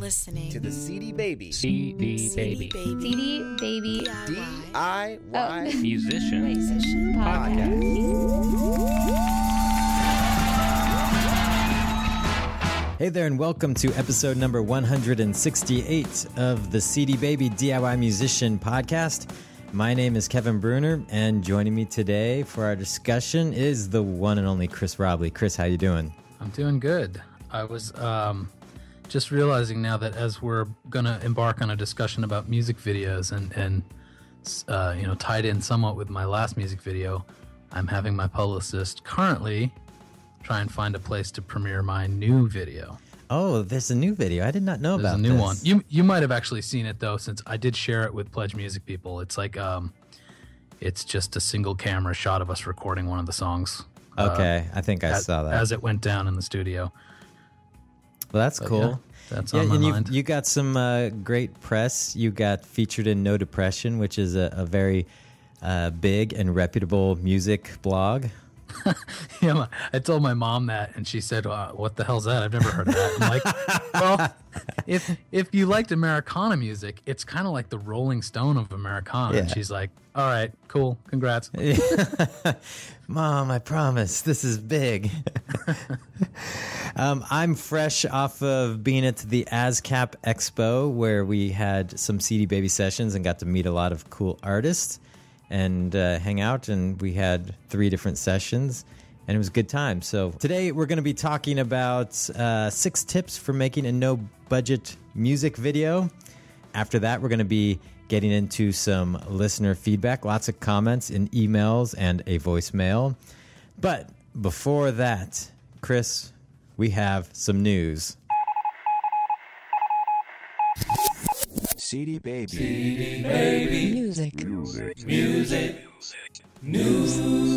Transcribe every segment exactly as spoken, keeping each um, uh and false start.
listening to the C D Baby. C D Baby. Baby. C D Baby. D I Y Oh. Musician. Musician Podcast. Hey there, and welcome to episode number one hundred sixty-eight of the C D Baby D I Y Musician Podcast. My name is Kevin Bruner, and joining me today for our discussion is the one and only Chris Robley. Chris, how you doing? I'm doing good. I was um, just realizing now that as we're going to embark on a discussion about music videos and, and uh, you know, tied in somewhat with my last music video, I'm having my publicist currently try and find a place to premiere my new video. Oh, there's a new video. I did not know There's about a new this. one. You you might have actually seen it, though, since I did share it with Pledge Music people. It's like, um, it's just a single camera shot of us recording one of the songs. Okay, uh, I think I as, saw that. as it went down in the studio. Well, that's But cool. yeah, that's yeah, on my and mind. you you got some uh, great press. You got featured in No Depression, which is a, a very uh, big and reputable music blog. Yeah, my, I told my mom that, and she said, uh, "What the hell's that? I've never heard of that." I'm like, "Well, if if you liked Americana music, it's kind of like the Rolling Stone of Americana." And Yeah. she's like, "All right, cool, congrats." Mom, I promise this is big. um, I'm fresh off of being at the ASCAP Expo, where we had some C D Baby sessions and got to meet a lot of cool artists and uh, hang out, and we had three different sessions, and it was a good time. So today we're going to be talking about uh, six tips for making a no-budget music video. After that, we're going to be getting into some listener feedback, lots of comments in emails and a voicemail. But before that, Chris, we have some news. C D Baby. C D Baby. Music. Music. Music. News.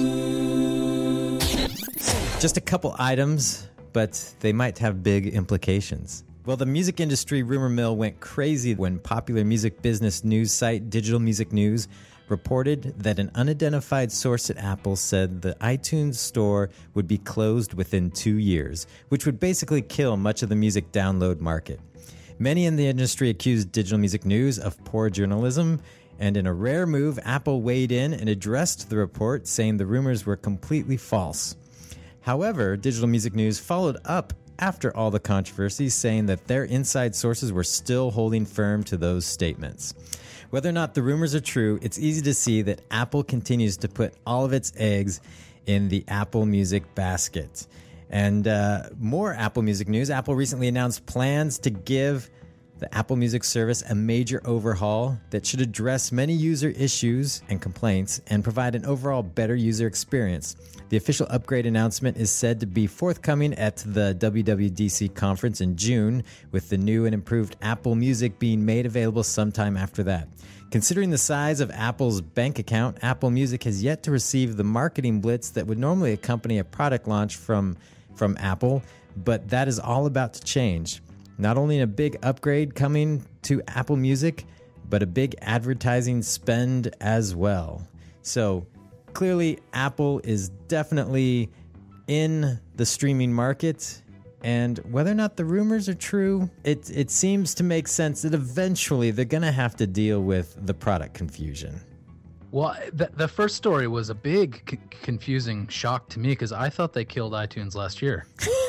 Just a couple items, but they might have big implications. Well, the music industry rumor mill went crazy when popular music business news site Digital Music News reported that an unidentified source at Apple said the iTunes store would be closed within two years, which would basically kill much of the music download market. Many in the industry accused Digital Music News of poor journalism, and in a rare move, Apple weighed in and addressed the report, saying the rumors were completely false. However, Digital Music News followed up after all the controversy, saying that their inside sources were still holding firm to those statements. Whether or not the rumors are true, it's easy to see that Apple continues to put all of its eggs in the Apple Music basket. And uh, more Apple Music news. Apple recently announced plans to give the Apple Music service a major overhaul that should address many user issues and complaints and provide an overall better user experience. The official upgrade announcement is said to be forthcoming at the W W D C conference in June, with the new and improved Apple Music being made available sometime after that. Considering the size of Apple's bank account, Apple Music has yet to receive the marketing blitz that would normally accompany a product launch from, from Apple, but that is all about to change. Not only a big upgrade coming to Apple Music, but a big advertising spend as well. So clearly, Apple is definitely in the streaming market, and whether or not the rumors are true, it it seems to make sense that eventually they're going to have to deal with the product confusion. Well, the, the first story was a big, c- confusing shock to me because I thought they killed iTunes last year.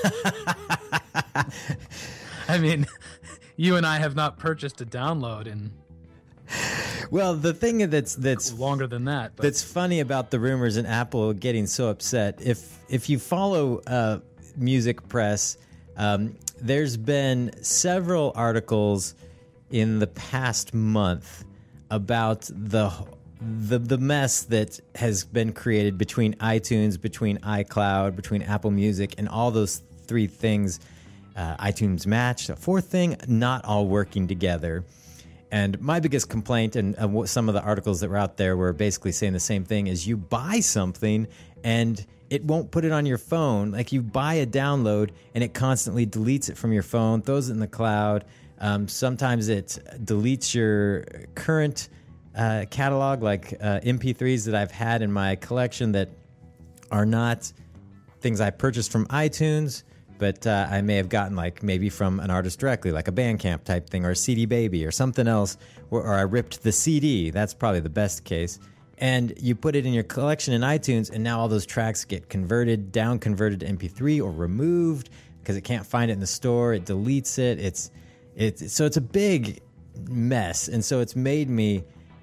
I mean, you and I have not purchased a download in Well, the thing that's that's longer than that. But that's funny about the rumors and Apple getting so upset. If if you follow uh, music press, um, there's been several articles in the past month about the the the mess that has been created between iTunes, between iCloud, between Apple Music, and all those three things. Uh, iTunes Match, a fourth thing, not all working together. And my biggest complaint, and uh, some of the articles that were out there were basically saying the same thing, is you buy something and it won't put it on your phone. Like, you buy a download and it constantly deletes it from your phone, throws it in the cloud. Um, sometimes it deletes your current uh, catalog, like uh, M P threes that I've had in my collection that are not things I purchased from iTunes. but uh, I may have gotten like maybe from an artist directly, like a Bandcamp type thing or a C D Baby or something else, or, or I ripped the C D. That's probably the best case. And you put it in your collection in iTunes, and now all those tracks get converted, down converted to M P three or removed because it can't find it in the store. It deletes it. It's it's so it's a big mess, and so it's made me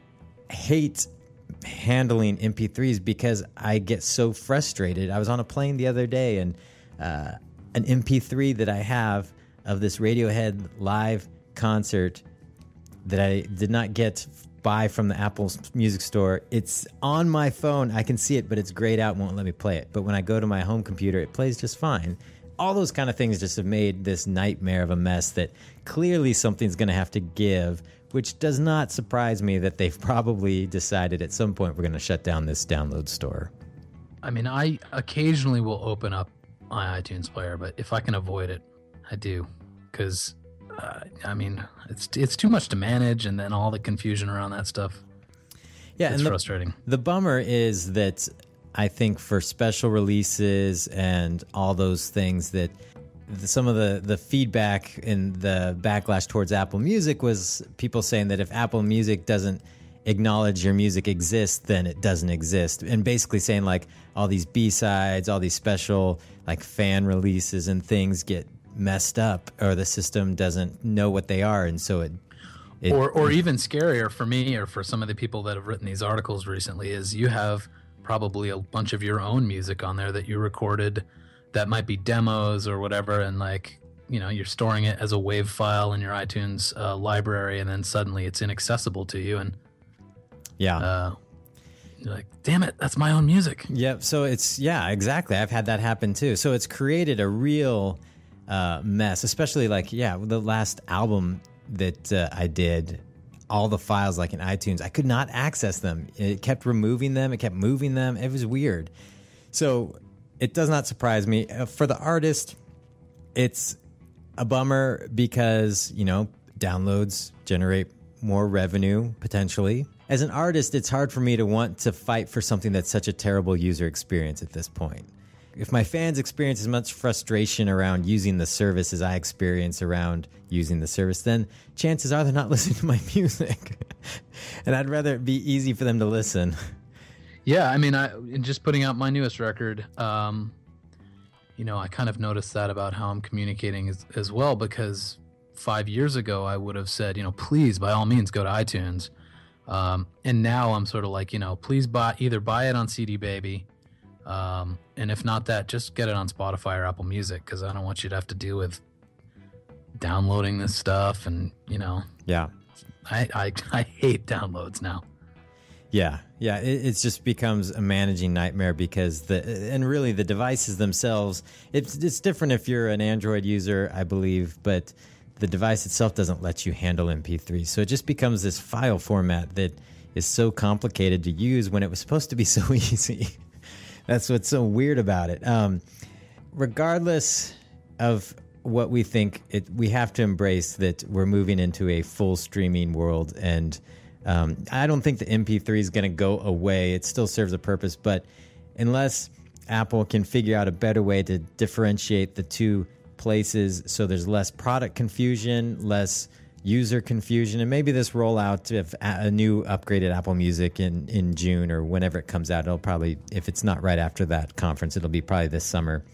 hate handling M P threes because I get so frustrated. I was on a plane the other day, and uh, an M P three that I have of this Radiohead live concert that I did not get buy from the Apple Music Store. It's on my phone. I can see it, but it's grayed out and won't let me play it. But when I go to my home computer, it plays just fine. All those kind of things just have made this nightmare of a mess that clearly something's going to have to give, which does not surprise me that they've probably decided at some point we're going to shut down this download store. I mean, I occasionally will open up my iTunes player, but if I can avoid it, I do. Because, uh, I mean, it's it's too much to manage, and then all the confusion around that stuff. Yeah, it's and the, frustrating. The bummer is that I think for special releases and all those things that the, some of the, the feedback and the backlash towards Apple Music was people saying that if Apple Music doesn't acknowledge your music exists, then it doesn't exist. And basically saying like all these B-sides, all these special like fan releases and things get messed up, or the system doesn't know what they are, and so it, it or or even scarier for me or for some of the people that have written these articles recently is you have probably a bunch of your own music on there that you recorded that might be demos or whatever, and like, you know, you're storing it as a WAV file in your iTunes uh, library, and then suddenly it's inaccessible to you, and yeah uh, you're like, damn it, that's my own music. Yep. So it's, yeah, exactly. I've had that happen too. So it's created a real uh, mess, especially like, yeah, the last album that uh, I did, all the files like in iTunes, I could not access them. It kept removing them. It kept moving them. It was weird. So it does not surprise me. Uh, for the artist, it's a bummer because, you know, downloads generate more revenue potentially. As an artist, it's hard for me to want to fight for something that's such a terrible user experience at this point. If my fans experience as much frustration around using the service as I experience around using the service, then chances are they're not listening to my music. And I'd rather it be easy for them to listen. Yeah, I mean, I in just putting out my newest record, um, you know, I kind of noticed that about how I'm communicating as, as well, because five years ago I would have said, you know, please, by all means, go to iTunes. Um, and now I'm sort of like, you know, please buy either buy it on C D Baby, um, and if not that, just get it on Spotify or Apple Music, because I don't want you to have to deal with downloading this stuff. And, you know, yeah, I I, I hate downloads now. Yeah, yeah, it it's just becomes a managing nightmare because the and really the devices themselves, it's it's different if you're an Android user, I believe, but the device itself doesn't let you handle M P three. So it just becomes this file format that is so complicated to use when it was supposed to be so easy. That's what's so weird about it. Um, regardless of what we think, it, we have to embrace that we're moving into a full streaming world. And um, I don't think the M P three is going to go away. It still serves a purpose. But unless Apple can figure out a better way to differentiate the two places so there's less product confusion, less user confusion, and maybe this rollout of a new upgraded Apple Music in, in June or whenever it comes out, it'll probably, if it's not right after that conference, it'll be probably this summer.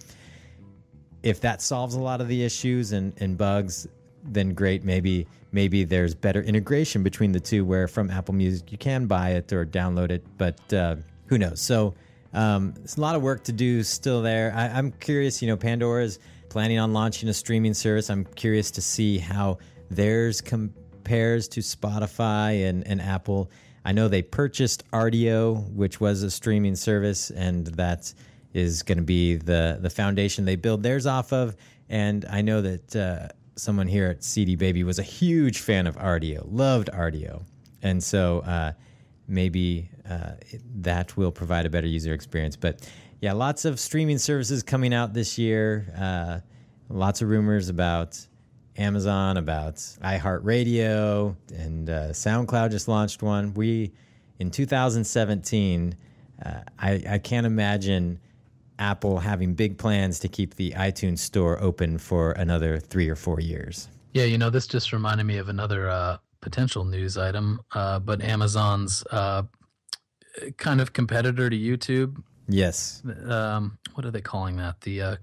If that solves a lot of the issues and, and bugs, then great. Maybe maybe there's better integration between the two where from Apple Music you can buy it or download it, but uh, who knows? So um, there's a lot of work to do still there. I, I'm curious, you know, Pandora's planning on launching a streaming service. I'm curious to see how theirs compares to Spotify and, and Apple. I know they purchased Rdio, which was a streaming service, and that is going to be the, the foundation they build theirs off of. And I know that uh, someone here at C D Baby was a huge fan of Rdio, loved Rdio. And so uh, maybe uh, that will provide a better user experience. But yeah, lots of streaming services coming out this year. Uh, lots of rumors about Amazon, about iHeartRadio, and uh, SoundCloud just launched one. We, in two thousand seventeen, uh, I, I can't imagine Apple having big plans to keep the iTunes store open for another three or four years. Yeah, you know, this just reminded me of another uh, potential news item, uh, but Amazon's uh, kind of competitor to YouTube. Yes. Um, what are they calling that? The uh,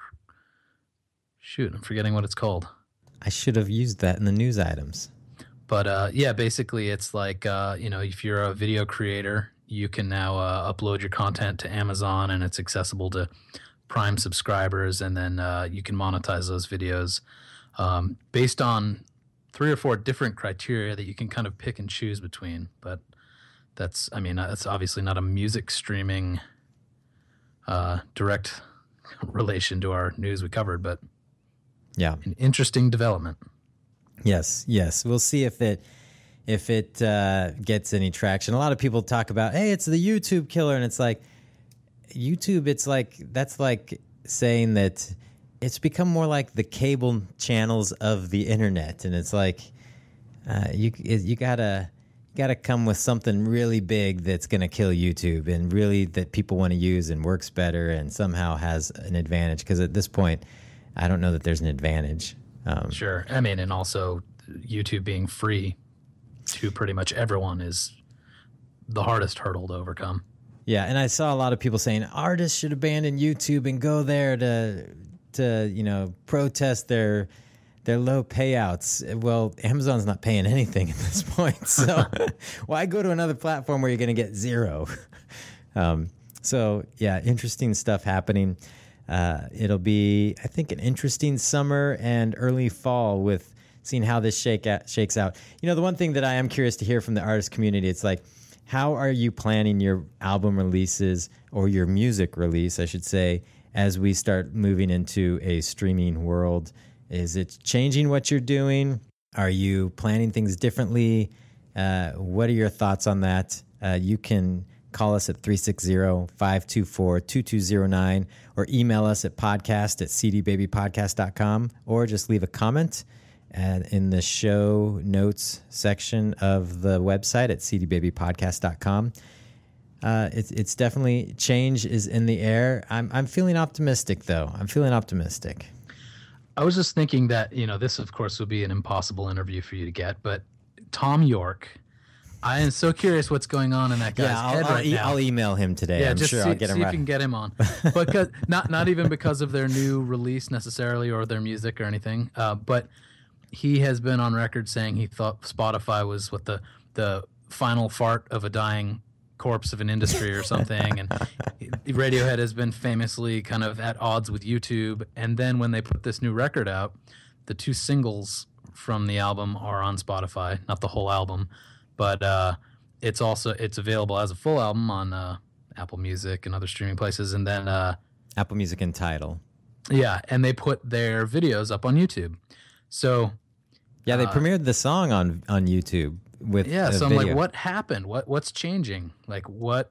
shoot, I'm forgetting what it's called. I should have used that in the news items. But uh, yeah, basically it's like, uh, you know, if you're a video creator, you can now uh, upload your content to Amazon and it's accessible to Prime subscribers. And then uh, you can monetize those videos um, based on three or four different criteria that you can kind of pick and choose between. But that's, I mean, that's obviously not a music streaming uh, direct relation to our news we covered, but yeah, an interesting development. Yes, yes. We'll see if it if it uh, gets any traction. A lot of people talk about, hey, it's the YouTube killer, and it's like YouTube. It's like that's like saying that it's become more like the cable channels of the internet, and it's like uh, you you gotta you gotta come with something really big that's gonna kill YouTube, and really that people want to use and works better, and somehow has an advantage. Because at this point, I don't know that there's an advantage. Um, Sure. I mean, and also YouTube being free to pretty much everyone is the hardest hurdle to overcome. Yeah, and I saw a lot of people saying artists should abandon YouTube and go there to to you know protest their their low payouts. Well, Amazon's not paying anything at this point, so why go to another platform where you're going to get zero? Um, so yeah, interesting stuff happening. Uh, it'll be, I think, an interesting summer and early fall with seeing how this shake out, shakes out. You know, the one thing that I am curious to hear from the artist community, it's like, how are you planning your album releases or your music release, I should say, as we start moving into a streaming world? Is it changing what you're doing? Are you planning things differently? Uh, what are your thoughts on that? Uh, you can call us at three six zero, five two four, two two zero nine or email us at podcast at c d baby podcast dot com, or just leave a comment and in the show notes section of the website at c d baby podcast dot com. Uh, it's it's definitely change is in the air. I'm I'm feeling optimistic though. I'm feeling optimistic. I was just thinking that, you know, this of course would be an impossible interview for you to get, but Tom York, I am so curious what's going on in that guy's yeah, I'll, head I'll, right e- now. I'll email him today. Yeah, I'm just sure see, I'll get him see right. if you can get him on. But not not even because of their new release necessarily or their music or anything. Uh, but he has been on record saying he thought Spotify was what the the final fart of a dying corpse of an industry or something. And Radiohead has been famously kind of at odds with YouTube. And then when they put this new record out, the two singles from the album are on Spotify, not the whole album, but. Uh, It's also it's available as a full album on uh, Apple Music and other streaming places, and then uh, Apple Music and Tidal. Yeah, and they put their videos up on YouTube. So yeah, they uh, premiered the song on on YouTube with yeah. a So I'm video. like, what happened? What what's changing? Like what?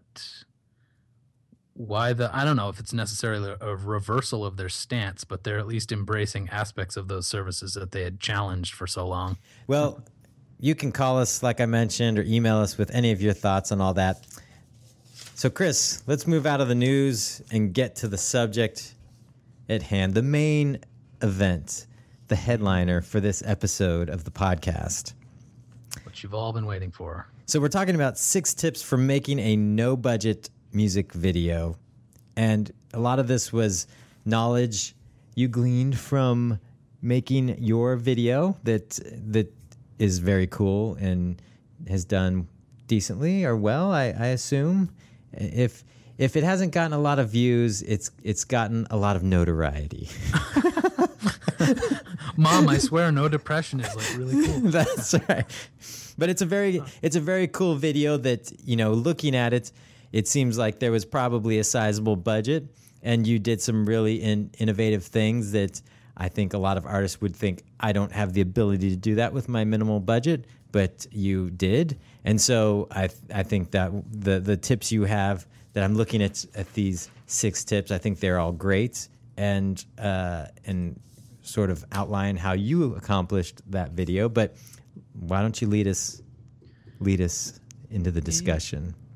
Why the? I don't know if it's necessarily a reversal of their stance, but they're at least embracing aspects of those services that they had challenged for so long. Well, you can call us, like I mentioned, or email us with any of your thoughts on all that. So, Chris, let's move out of the news and get to the subject at hand, the main event, the headliner for this episode of the podcast. What you've all been waiting for. So we're talking about six tips for making a no-budget music video. And a lot of this was knowledge you gleaned from making your video that that is very cool and has done decently or well, I, I assume. If if it hasn't gotten a lot of views, it's it's gotten a lot of notoriety. Mom, I swear, no depression is like really cool. That's right. But it's a very it's a very cool video that, you know, looking at it, it seems like there was probably a sizable budget and you did some really in, innovative things that I think a lot of artists would think, I don't have the ability to do that with my minimal budget, but you did. And so I I think that the the tips you have that I'm looking at at these six tips, I think they're all great and uh, and sort of outline how you accomplished that video. But why don't you lead us lead us into the discussion?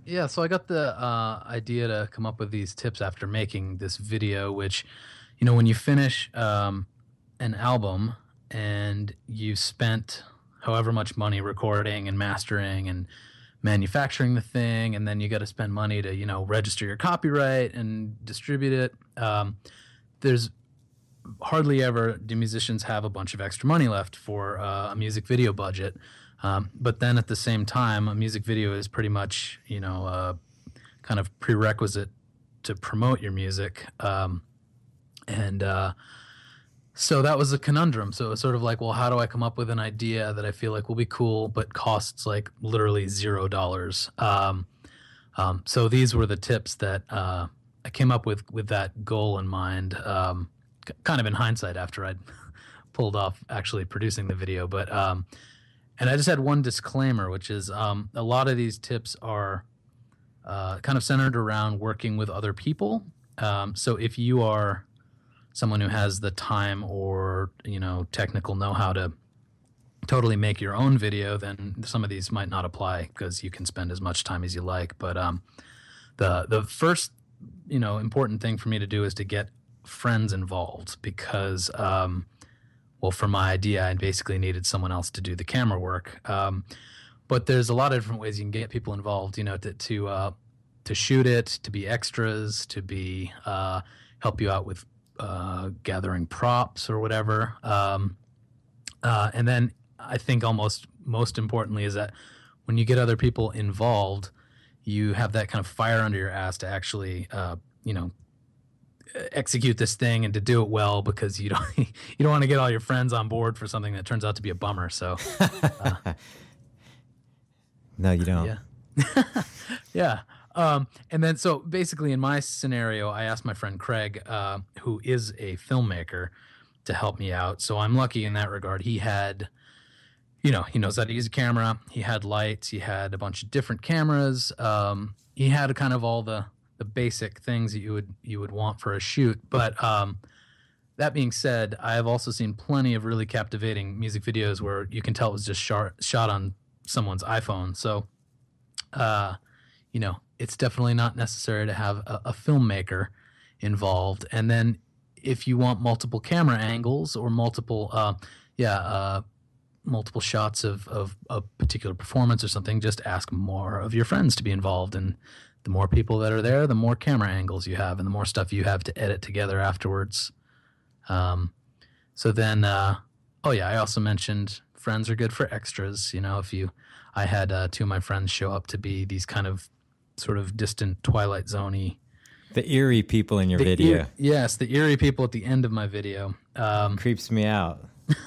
Yeah, so I got the uh, idea to come up with these tips after making this video, which, you know, when you finish um, an album and you've spent however much money recording and mastering and manufacturing the thing, and then you got to spend money to, you know, register your copyright and distribute it. Um, there's hardly ever do musicians have a bunch of extra money left for uh, a music video budget. Um, but then at the same time, a music video is pretty much, you know, uh, kind of prerequisite to promote your music. Um, and uh, so that was a conundrum. So it was sort of like, well, how do I come up with an idea that I feel like will be cool, but costs like literally zero dollars? Um, um, so these were the tips that uh, I came up with with that goal in mind, um, c- kind of in hindsight after I'd pulled off actually producing the video. But um, and I just had one disclaimer, which is um, a lot of these tips are uh, kind of centered around working with other people. Um, so if you are someone who has the time or, you know, technical know-how to totally make your own video, then some of these might not apply because you can spend as much time as you like. But um, the the first, you know, important thing for me to do is to get friends involved because, um, well, for my idea, I basically needed someone else to do the camera work. Um, but there's a lot of different ways you can get people involved, you know, to to, uh, to shoot it, to be extras, to be uh, help you out with uh, gathering props or whatever. Um, uh, and then I think almost most importantly is that when you get other people involved, you have that kind of fire under your ass to actually, uh, you know, execute this thing and to do it well, because you don't you don't want to get all your friends on board for something that turns out to be a bummer. So, uh, no, you don't. yeah, yeah. Um, and then so basically in my scenario, I asked my friend Craig, uh, who is a filmmaker, to help me out. So I'm lucky in that regard. He had, you know, he knows how to use a camera. He had lights. He had a bunch of different cameras. Um, he had kind of all the the basic things that you would you would want for a shoot. But um, that being said, I have also seen plenty of really captivating music videos where you can tell it was just shot shot on someone's iPhone. So, uh, you know, it's definitely not necessary to have a, a filmmaker involved. And then if you want multiple camera angles or multiple, uh, yeah, uh, multiple shots of, of a particular performance or something, just ask more of your friends to be involved. And the more people that are there, the more camera angles you have and the more stuff you have to edit together afterwards. Um, so then, uh, oh yeah, I also mentioned friends are good for extras. You know, if you, I had uh, two of my friends show up to be these kind of sort of distant Twilight Zone-y. The eerie people in your The video. eer- yes, the eerie people at the end of my video. Um, Creeps me out.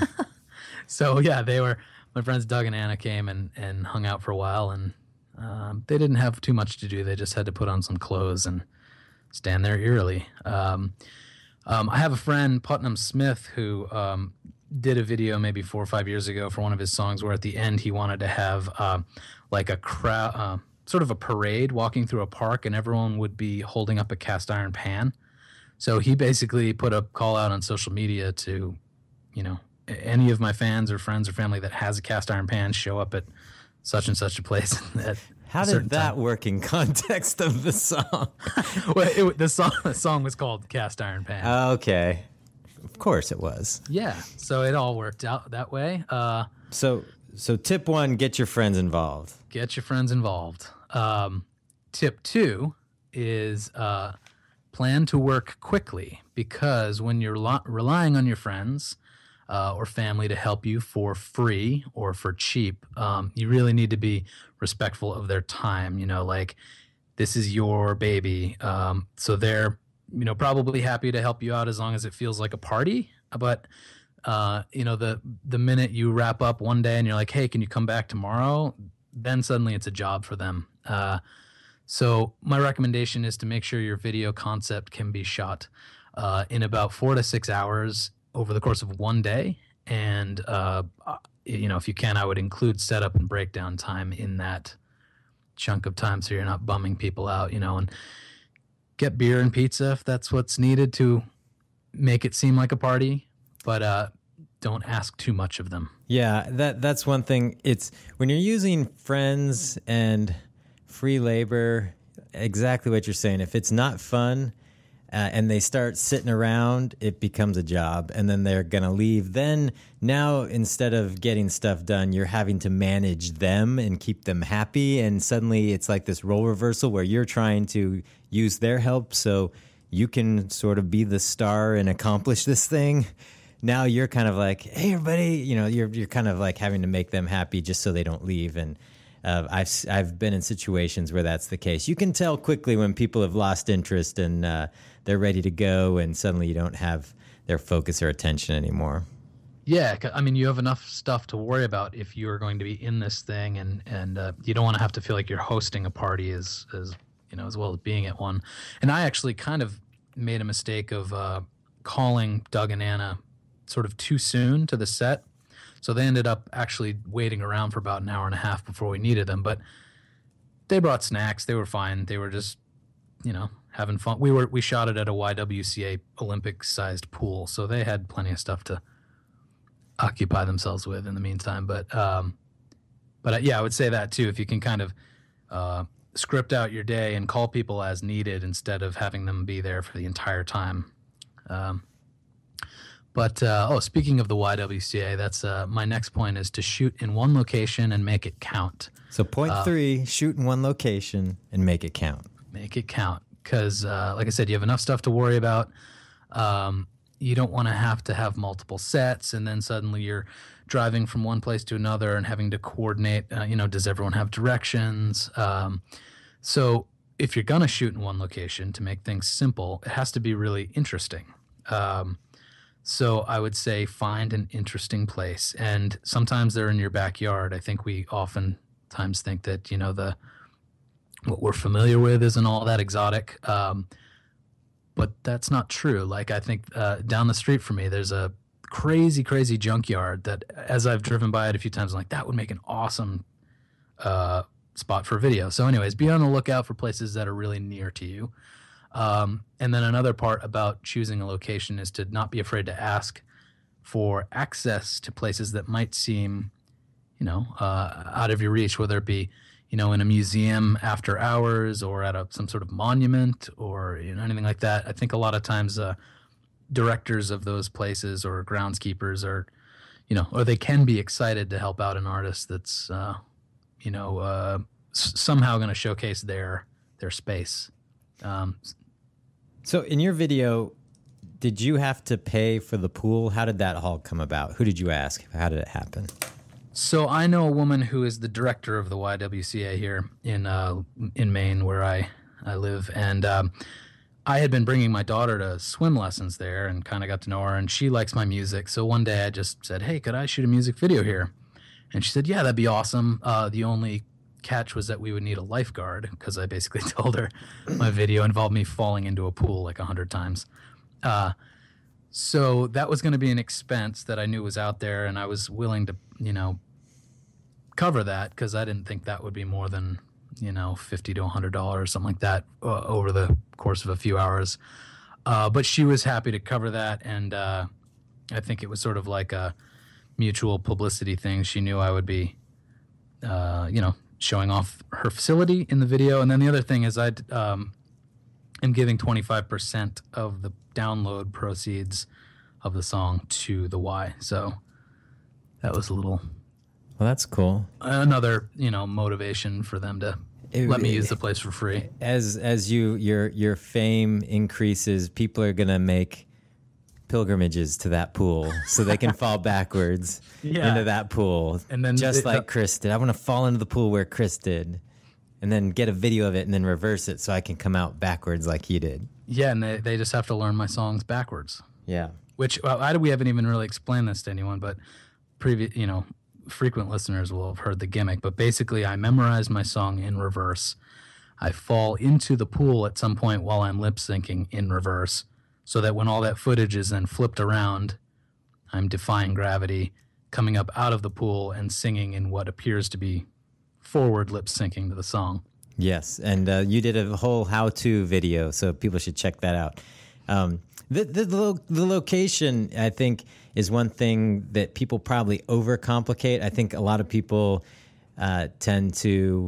so yeah, they were, my friends Doug and Anna came and, and hung out for a while, and um, they didn't have too much to do. They just had to put on some clothes and stand there eerily. Um, um, I have a friend, Putnam Smith, who um, did a video maybe four or five years ago for one of his songs where at the end he wanted to have uh, like a crowd, uh, sort of a parade walking through a park, and everyone would be holding up a cast iron pan. So he basically put a call out on social media to, you know, any of my fans or friends or family that has a cast iron pan, show up at such and such a place. At How a did certain that time. work in context of the song? Well, it, the song the song was called Cast Iron Pan. Okay. Of course it was. Yeah, so it all worked out that way. Uh, So so tip one, get your friends involved. get your friends involved. Um, tip two is uh, plan to work quickly, because when you're lo- relying on your friends uh, or family to help you for free or for cheap, um, you really need to be respectful of their time. You know, like, this is your baby. Um, so they're, you know, probably happy to help you out as long as it feels like a party. But, uh, you know, the, the minute you wrap up one day and you're like, hey, can you come back tomorrow? Then suddenly it's a job for them. Uh, so my recommendation is to make sure your video concept can be shot uh, in about four to six hours over the course of one day. And, uh, you know, if you can, I would include setup and breakdown time in that chunk of time so you're not bumming people out, you know, and get beer and pizza if that's what's needed to make it seem like a party. But uh, don't ask too much of them. Yeah, that that's one thing. It's when you're using friends and free labor, exactly what you're saying. If it's not fun uh, and they start sitting around, it becomes a job, and then they're going to leave. Then now, instead of getting stuff done, you're having to manage them and keep them happy. And suddenly it's like this role reversal where you're trying to use their help so you can sort of be the star and accomplish this thing. Now you're kind of like, hey, everybody, you know, you're you're kind of like having to make them happy just so they don't leave. And uh, I've I've been in situations where that's the case. You can tell quickly when people have lost interest and uh, they're ready to go, and suddenly you don't have their focus or attention anymore. Yeah, 'cause, I mean, you have enough stuff to worry about if you are going to be in this thing, and and uh, you don't want to have to feel like you're hosting a party as as you know as well as being at one. And I actually kind of made a mistake of uh, calling Doug and Anna sort of too soon to the set, so they ended up actually waiting around for about an hour and a half before we needed them. But they brought snacks; they were fine. They were just, you know, having fun. We were we shot it at a Y W C A Olympic-sized pool, so they had plenty of stuff to occupy themselves with in the meantime. But um, but uh, yeah, I would say that too. If you can kind of uh, script out your day and call people as needed instead of having them be there for the entire time. Um, but uh, oh, speaking of the Y W C A, that's uh, my next point is to shoot in one location and make it count. So point Uh, three, shoot in one location and make it count. Make it count, because uh, like I said, you have enough stuff to worry about. Um, you don't want to have to have multiple sets, and then suddenly you're driving from one place to another and having to coordinate. Uh, you know, does everyone have directions? Um, so if you're gonna shoot in one location, to make things simple, it has to be really interesting. Um, so I would say find an interesting place, and sometimes they're in your backyard. I think we oftentimes think that, you know, the what we're familiar with isn't all that exotic. Um, But that's not true. Like, I think uh, down the street from me, there's a crazy, crazy junkyard that, as I've driven by it a few times, I'm like, that would make an awesome uh, spot for video. So anyways, be on the lookout for places that are really near to you. Um, and then another part about choosing a location is to not be afraid to ask for access to places that might seem, you know, uh, out of your reach, whether it be, you know, in a museum after hours or at a, some sort of monument or, you know, anything like that. I think a lot of times uh, directors of those places or groundskeepers are, you know, or they can be excited to help out an artist that's, uh, you know, uh, s- somehow going to showcase their their space. Um, So in your video, did you have to pay for the pool? How did that all come about? Who did you ask? How did it happen? So I know a woman who is the director of the Y W C A here in uh, in Maine, where I, I live. And um, I had been bringing my daughter to swim lessons there and kind of got to know her. And she likes my music. So one day I just said, hey, could I shoot a music video here? And she said, yeah, that'd be awesome. Uh, the only catch was that we would need a lifeguard, because I basically told her my video involved me falling into a pool like a hundred times. Uh, so that was going to be an expense that I knew was out there, and I was willing to, you know, cover that, because I didn't think that would be more than, you know, fifty to a hundred dollars, something like that, uh, over the course of a few hours. Uh, but she was happy to cover that, and uh, I think it was sort of like a mutual publicity thing. She knew I would be, uh, you know, showing off her facility in the video. And then the other thing is I um, am giving twenty-five percent of the download proceeds of the song to the Y. So that was a little... Well, that's cool. Another, you know, motivation for them to It- let me it- use the place for free. As as you your your fame increases, people are gonna make pilgrimages to that pool so they can fall backwards Yeah. into that pool, And then just it- like Chris did. I want to fall into the pool where Chris did, and then get a video of it, and then reverse it so I can come out backwards like he did. Yeah, and they, they just have to learn my songs backwards. Yeah. Which well, I, we haven't even really explained this to anyone, but previous, you know, frequent listeners will have heard the gimmick. But basically, I memorized my song in reverse. I fall into the pool at some point while I'm lip syncing in reverse, so that when all that footage is then flipped around, I'm defying gravity, coming up out of the pool and singing in what appears to be forward lip syncing to the song. Yes, and uh, you did a whole how-to video, so people should check that out. Um, the, the the lo- the location, I think, is one thing that people probably overcomplicate. I think a lot of people uh, tend to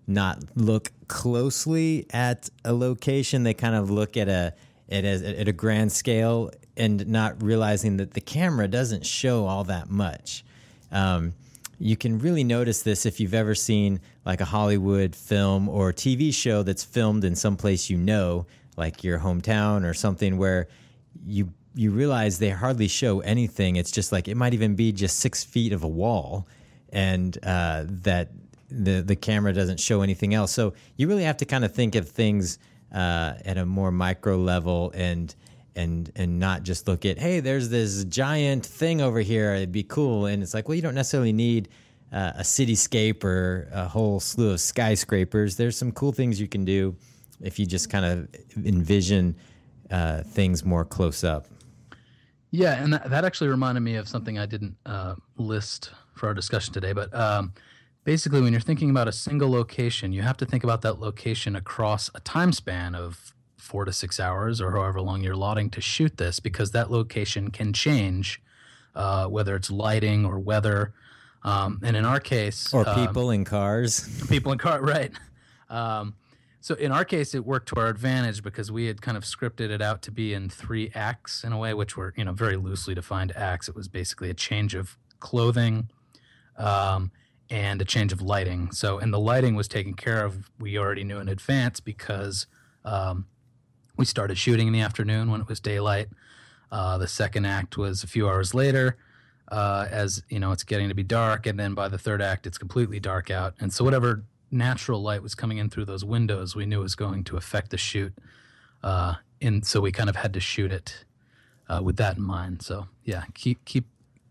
not look closely at a location. They kind of look at a at a, at a grand scale and not realizing that the camera doesn't show all that much. Um, you can really notice this if you've ever seen like a Hollywood film or T V show that's filmed in some place you know, like your hometown or something, where you you realize they hardly show anything. It's just like it might even be just six feet of a wall, and uh, that the the camera doesn't show anything else. So you really have to kind of think of things uh, at a more micro level, and and and not just look at, hey, there's this giant thing over here, it'd be cool. And it's like, well, you don't necessarily need uh, a cityscape or a whole slew of skyscrapers. There's some cool things you can do if you just kind of envision uh, things more close up. Yeah, and that, that actually reminded me of something I didn't uh, list for our discussion today. But um, basically, when you're thinking about a single location, you have to think about that location across a time span of four to six hours or however long you're allotting to shoot this, because that location can change, uh, whether it's lighting or weather. Um, and in our case... Or um, people in cars. People in cars, right. Um, so in our case, it worked to our advantage because we had kind of scripted it out to be in three acts in a way, which were, you know, very loosely defined acts. It was basically a change of clothing um, and a change of lighting. So, and the lighting was taken care of, we already knew in advance because... Um, We started shooting in the afternoon when it was daylight. Uh, the second act was a few hours later, uh, as you know, it's getting to be dark, and then by the third act, it's completely dark out. And so, whatever natural light was coming in through those windows, we knew was going to affect the shoot. Uh, and so, we kind of had to shoot it uh, with that in mind. So, yeah, keep keep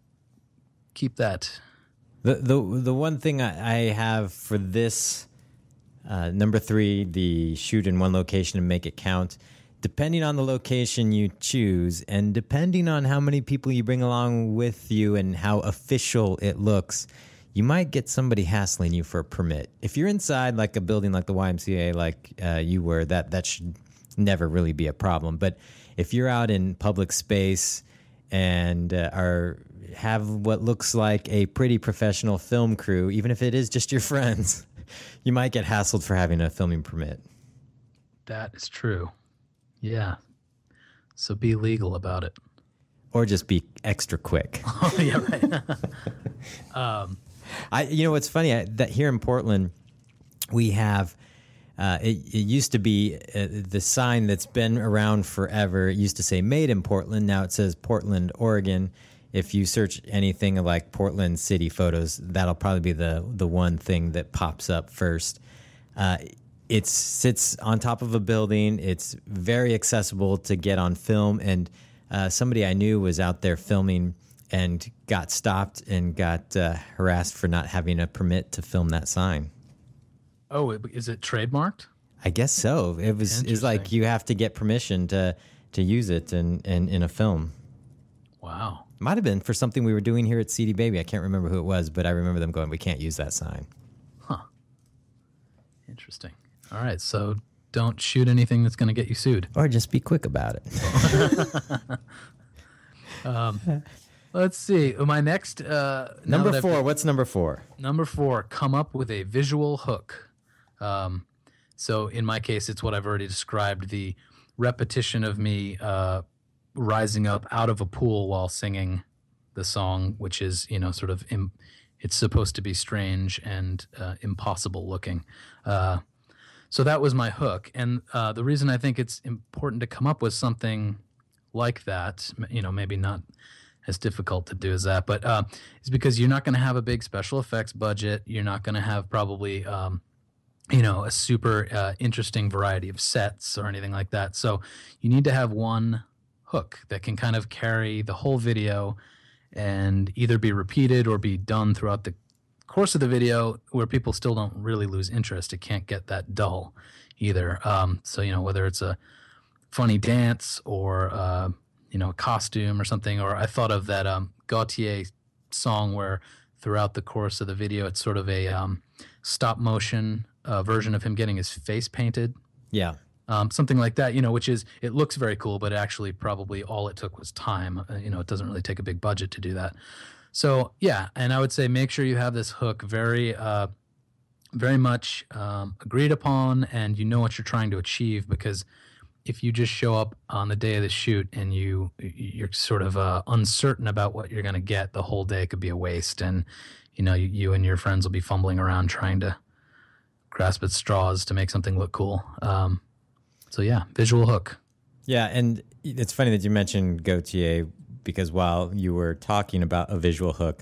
keep that. The the the one thing I, I have for this uh, number three, the shoot in one location and make it count. Depending on the location you choose, and depending on how many people you bring along with you and how official it looks, you might get somebody hassling you for a permit. If you're inside like a building like the Y M C A, like uh, you were, that that should never really be a problem. But if you're out in public space and uh, are have what looks like a pretty professional film crew, even if it is just your friends, you might get hassled for having a filming permit. That is true. Yeah. So be legal about it. Or just be extra quick. Oh, yeah, right. um, I, you know, what's funny I, that here in Portland, we have, uh, it, it used to be uh, the sign that's been around forever. It used to say made in Portland. Now it says Portland, Oregon. If you search anything like Portland city photos, that'll probably be the, the one thing that pops up first. Uh, It sits on top of a building. It's very accessible to get on film. And uh, somebody I knew was out there filming and got stopped and got uh, harassed for not having a permit to film that sign. Oh, is it trademarked? I guess so. It was it's like you have to get permission to to use it in, in, in a film. Wow. Might have been for something we were doing here at C D Baby. I can't remember who it was, but I remember them going, we can't use that sign. Huh. Interesting. All right, so don't shoot anything that's going to get you sued. Or just be quick about it. um, let's see. My next... Uh, number four. What's number four? Number four, come up with a visual hook. Um, so in my case, it's what I've already described, the repetition of me uh, rising up out of a pool while singing the song, which is, you know, sort of... Im- it's supposed to be strange and uh, impossible looking. Uh So that was my hook. And uh, the reason I think it's important to come up with something like that, you know, maybe not as difficult to do as that, but uh, is because you're not going to have a big special effects budget. You're not going to have probably, um, you know, a super uh, interesting variety of sets or anything like that. So you need to have one hook that can kind of carry the whole video and either be repeated or be done throughout the course of the video where people still don't really lose interest. It can't get that dull either. Um, so, you know, whether it's a funny dance or, uh, you know, a costume or something, or I thought of that um, Gautier song where throughout the course of the video, it's sort of a um, stop motion uh, version of him getting his face painted. Yeah. Um, something like that, you know, which is, it looks very cool, but actually probably all it took was time. Uh, you know, it doesn't really take a big budget to do that. So, yeah, and I would say make sure you have this hook very uh, very much um, agreed upon, and you know what you're trying to achieve. Because if you just show up on the day of the shoot and you you're sort of uh, uncertain about what you're going to get, the whole day could be a waste, and you know you, you and your friends will be fumbling around trying to grasp at straws to make something look cool. Um, so yeah, visual hook. Yeah, and it's funny that you mentioned Gautier, because while you were talking about a visual hook,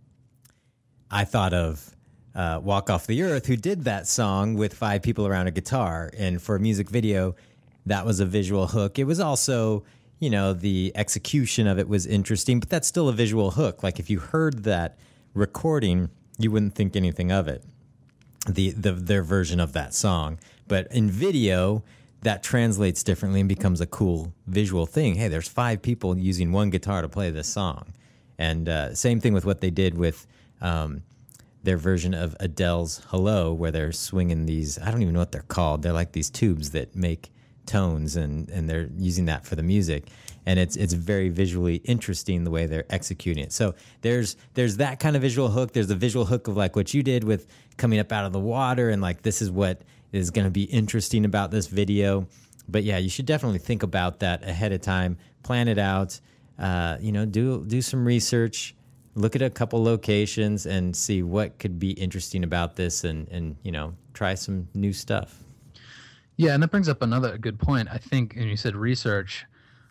I thought of uh, Walk Off the Earth, who did that song with five people around a guitar. And for a music video, that was a visual hook. It was also, you know, the execution of it was interesting, but that's still a visual hook. Like if you heard that recording, you wouldn't think anything of it, the, the their version of that song. But in video, that translates differently and becomes a cool visual thing. Hey, there's five people using one guitar to play this song. And uh, same thing with what they did with um, their version of Adele's Hello, where they're swinging these, I don't even know what they're called. They're like these tubes that make tones, and, and they're using that for the music. And it's it's very visually interesting the way they're executing it. So there's there's that kind of visual hook. There's the visual hook of like what you did with coming up out of the water, and like this is what is going to be interesting about this video. But yeah, you should definitely think about that ahead of time, plan it out, uh, you know, do do some research, look at a couple locations and see what could be interesting about this, and, and you know, try some new stuff. Yeah, and that brings up another good point. I think, and you said research,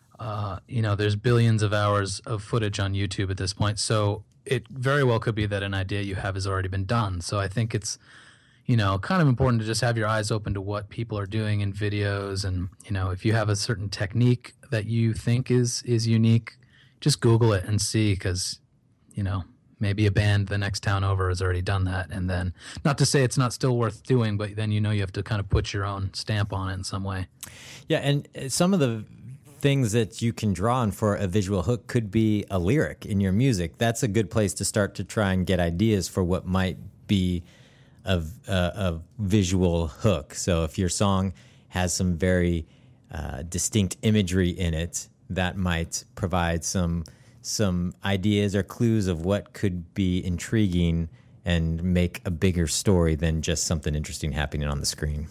uh, you know, there's billions of hours of footage on YouTube at this point. So it very well could be that an idea you have has already been done. So I think it's, you know, kind of important to just have your eyes open to what people are doing in videos. And, you know, if you have a certain technique that you think is is unique, just Google it and see, because, you know, maybe a band the next town over has already done that. And then, not to say it's not still worth doing, but then you know you have to kind of put your own stamp on it in some way. Yeah, and some of the things that you can draw on for a visual hook could be a lyric in your music. That's a good place to start to try and get ideas for what might be a, a, a visual hook. So if your song has some very uh, distinct imagery in it, that might provide some some ideas or clues of what could be intriguing and make a bigger story than just something interesting happening on the screen.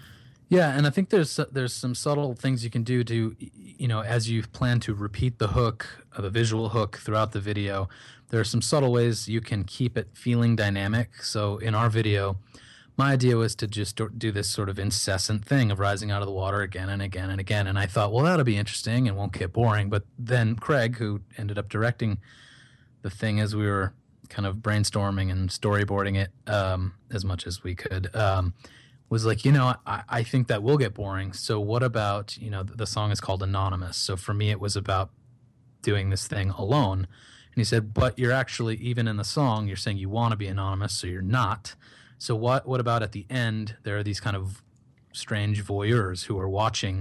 Yeah, and I think there's there's some subtle things you can do to, you know, as you plan to repeat the hook, uh, the visual hook throughout the video, there are some subtle ways you can keep it feeling dynamic. So in our video, my idea was to just do this sort of incessant thing of rising out of the water again and again and again. And I thought, well, that'll be interesting and won't get boring. But then Craig, who ended up directing the thing as we were kind of brainstorming and storyboarding it um, as much as we could, um, was like, you know, I, I think that will get boring. So what about, you know, the, the song is called Anonymous. So for me, it was about doing this thing alone. And he said, but you're actually, even in the song, you're saying you want to be anonymous, so you're not. So what what about at the end, there are these kind of strange voyeurs who are watching.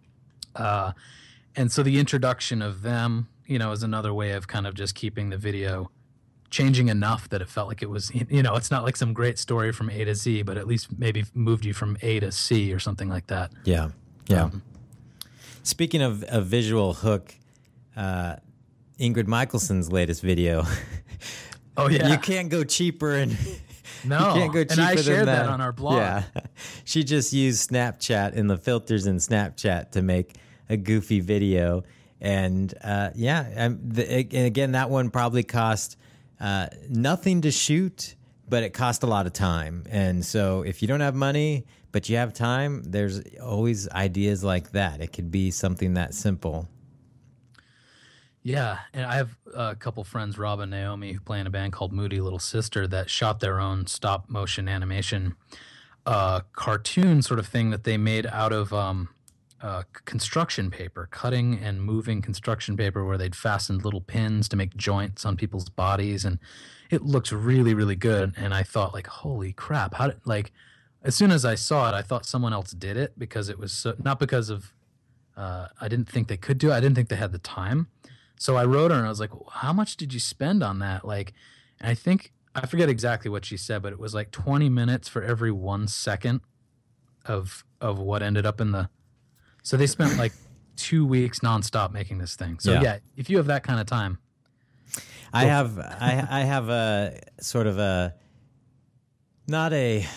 Uh, and so the introduction of them, you know, is another way of kind of just keeping the video changing enough that it felt like it was, you know, it's not like some great story from A to Z, but at least maybe moved you from A to C or something like that. Yeah, yeah. Um, Speaking of a visual hook, uh, Ingrid Michaelson's latest video. Oh, yeah. You can't go cheaper and... No, you can't go cheaper and I than shared that. that on our blog. Yeah, she just used Snapchat and the filters in Snapchat to make a goofy video, and uh, yeah, um, the, and again, that one probably cost uh, nothing to shoot, but it cost a lot of time. And so, if you don't have money but you have time, there's always ideas like that. It could be something that simple. Yeah, and I have a couple friends, Rob and Naomi, who play in a band called Moody Little Sister, that shot their own stop motion animation uh, cartoon sort of thing that they made out of um, uh, construction paper, cutting and moving construction paper, where they'd fastened little pins to make joints on people's bodies, and it looks really, really good. And I thought, like, holy crap! How did, like, as soon as I saw it, I thought someone else did it, because it was so, not because of uh, I didn't think they could do it. I didn't think they had the time. So I wrote her and I was like, how much did you spend on that? Like, and I think, I forget exactly what she said, but it was like twenty minutes for every one second of of what ended up in the, so they spent like two weeks nonstop making this thing. So yeah, yeah if you have that kind of time. I have, I, I have a sort of a not a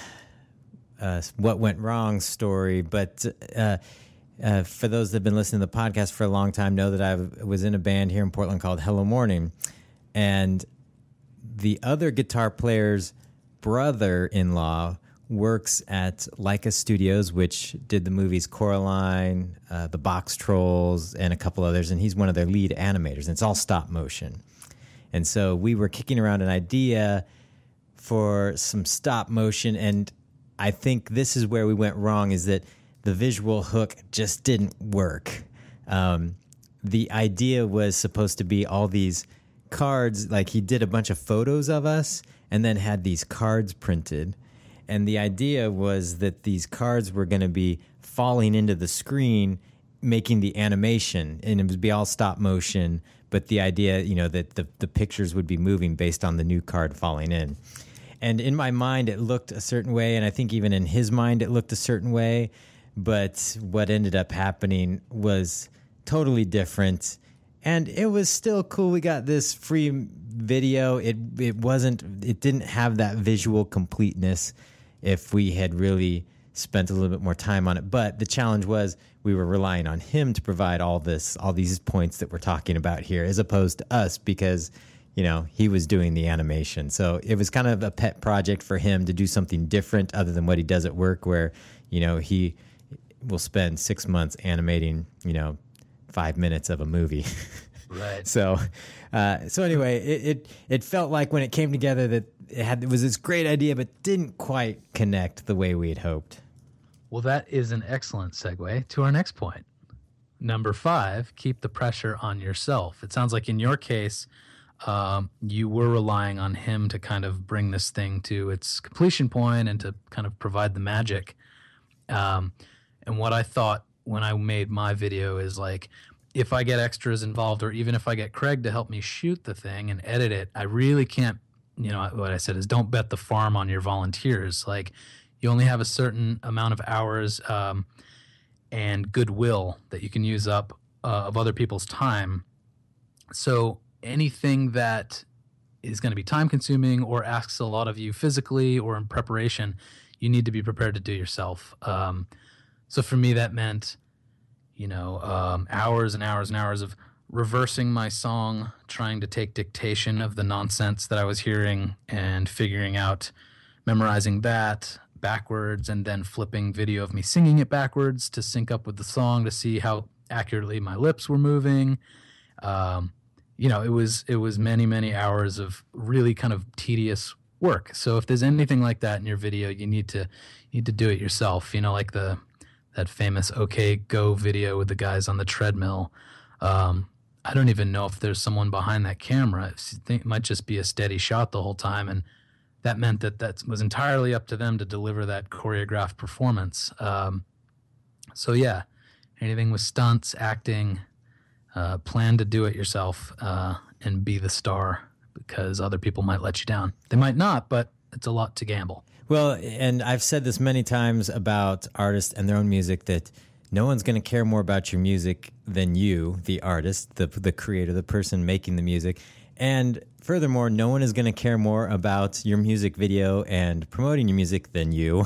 uh, what went wrong story, but uh, uh, for those that have been listening to the podcast for a long time know that I was in a band here in Portland called Hello Morning, and the other guitar player's brother-in-law works at Leica Studios, which did the movies Coraline, uh, The Box Trolls, and a couple others, and he's one of their lead animators, and it's all stop motion. And so we were kicking around an idea for some stop motion, and I think this is where we went wrong, is that the visual hook just didn't work. Um, the idea was supposed to be all these cards, like he did a bunch of photos of us and then had these cards printed. And the idea was that these cards were going to be falling into the screen, making the animation, and it would be all stop motion. But the idea, you know, that the, the pictures would be moving based on the new card falling in. And in my mind, it looked a certain way, and I think even in his mind, it looked a certain way. But what ended up happening was totally different. And it was still cool. We got this free video. It it wasn't, it didn't have that visual completeness if we had really spent a little bit more time on it. But the challenge was we were relying on him to provide all this, all these points that we're talking about here, as opposed to us, because, you know, he was doing the animation. So it was kind of a pet project for him to do something different other than what he does at work, where, you know, he will spend six months animating, you know, five minutes of a movie. Right. So, uh, so anyway, it, it it felt like when it came together that it had it was this great idea, but didn't quite connect the way we had hoped. Well, that is an excellent segue to our next point. Number five, keep the pressure on yourself. It sounds like in your case, um, you were relying on him to kind of bring this thing to its completion point and to kind of provide the magic. Um, and what I thought when I made my video is like, if I get extras involved, or even if I get Craig to help me shoot the thing and edit it, I really can't, you know, what I said is don't bet the farm on your volunteers. Like, you only have a certain amount of hours um, and goodwill that you can use up uh, of other people's time. So anything that is going to be time consuming or asks a lot of you physically or in preparation, you need to be prepared to do yourself. Um, so for me, that meant, you know, um, hours and hours and hours of reversing my song, trying to take dictation of the nonsense that I was hearing and figuring out, memorizing that backwards, and then flipping video of me singing it backwards to sync up with the song to see how accurately my lips were moving. Um, you know, it was it was many, many hours of really kind of tedious work. So if there's anything like that in your video, you need to you need to do it yourself. You know, like the that famous OK Go video with the guys on the treadmill. Um, I don't even know if there's someone behind that camera. It might just be a steady shot the whole time, and that meant that that was entirely up to them to deliver that choreographed performance. Um, so yeah, anything with stunts, acting, uh, plan to do it yourself uh, and be the star, because other people might let you down. They might not, but it's a lot to gamble. Well, and I've said this many times about artists and their own music, that no one's going to care more about your music than you, the artist, the the creator, the person making the music. And furthermore, no one is going to care more about your music video and promoting your music than you.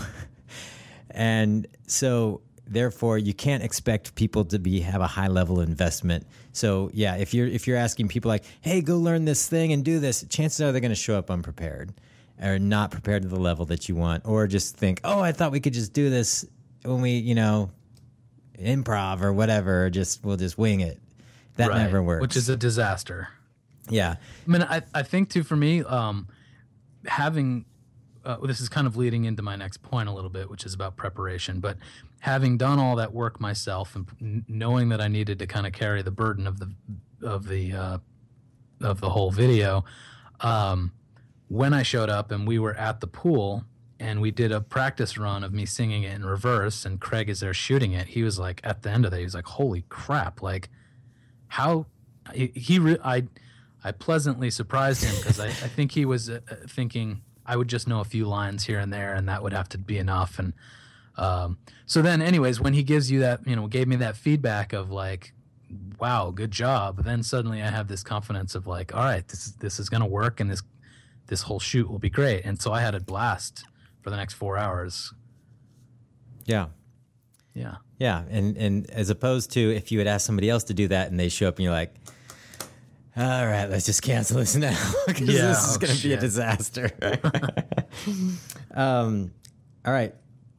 And so, therefore, you can't expect people to be have a high level of investment. So, yeah, if you're if you're asking people like, "Hey, go learn this thing and do this," chances are they're going to show up unprepared, or not prepared to the level that you want, or just think, "Oh, I thought we could just do this when we, you know, improv or whatever. Or just we'll just wing it." That Right, never works. which is a disaster. Yeah. I mean, I, I think, too, for me, um, having uh, this is kind of leading into my next point a little bit, which is about preparation. But having done all that work myself and n- knowing that I needed to kind of carry the burden of the of the uh, of the whole video, um, when I showed up and we were at the pool and we did a practice run of me singing it in reverse, and Craig is there shooting it, he was like, at the end of that, he was like, "Holy crap! Like, how he, he re- I." I pleasantly surprised him, because I, I think he was uh, thinking I would just know a few lines here and there, and that would have to be enough. And um, so then, anyways, when he gives you that, you know, gave me that feedback of like, "Wow, good job," then suddenly I have this confidence of like, "All right, this is this is gonna work, and this this whole shoot will be great." And so I had a blast for the next four hours. Yeah. Yeah. Yeah. And, and as opposed to if you had asked somebody else to do that and they show up and you're like, all right, let's just cancel this now because Yeah, this is oh, going to be a shit. disaster. um, all right.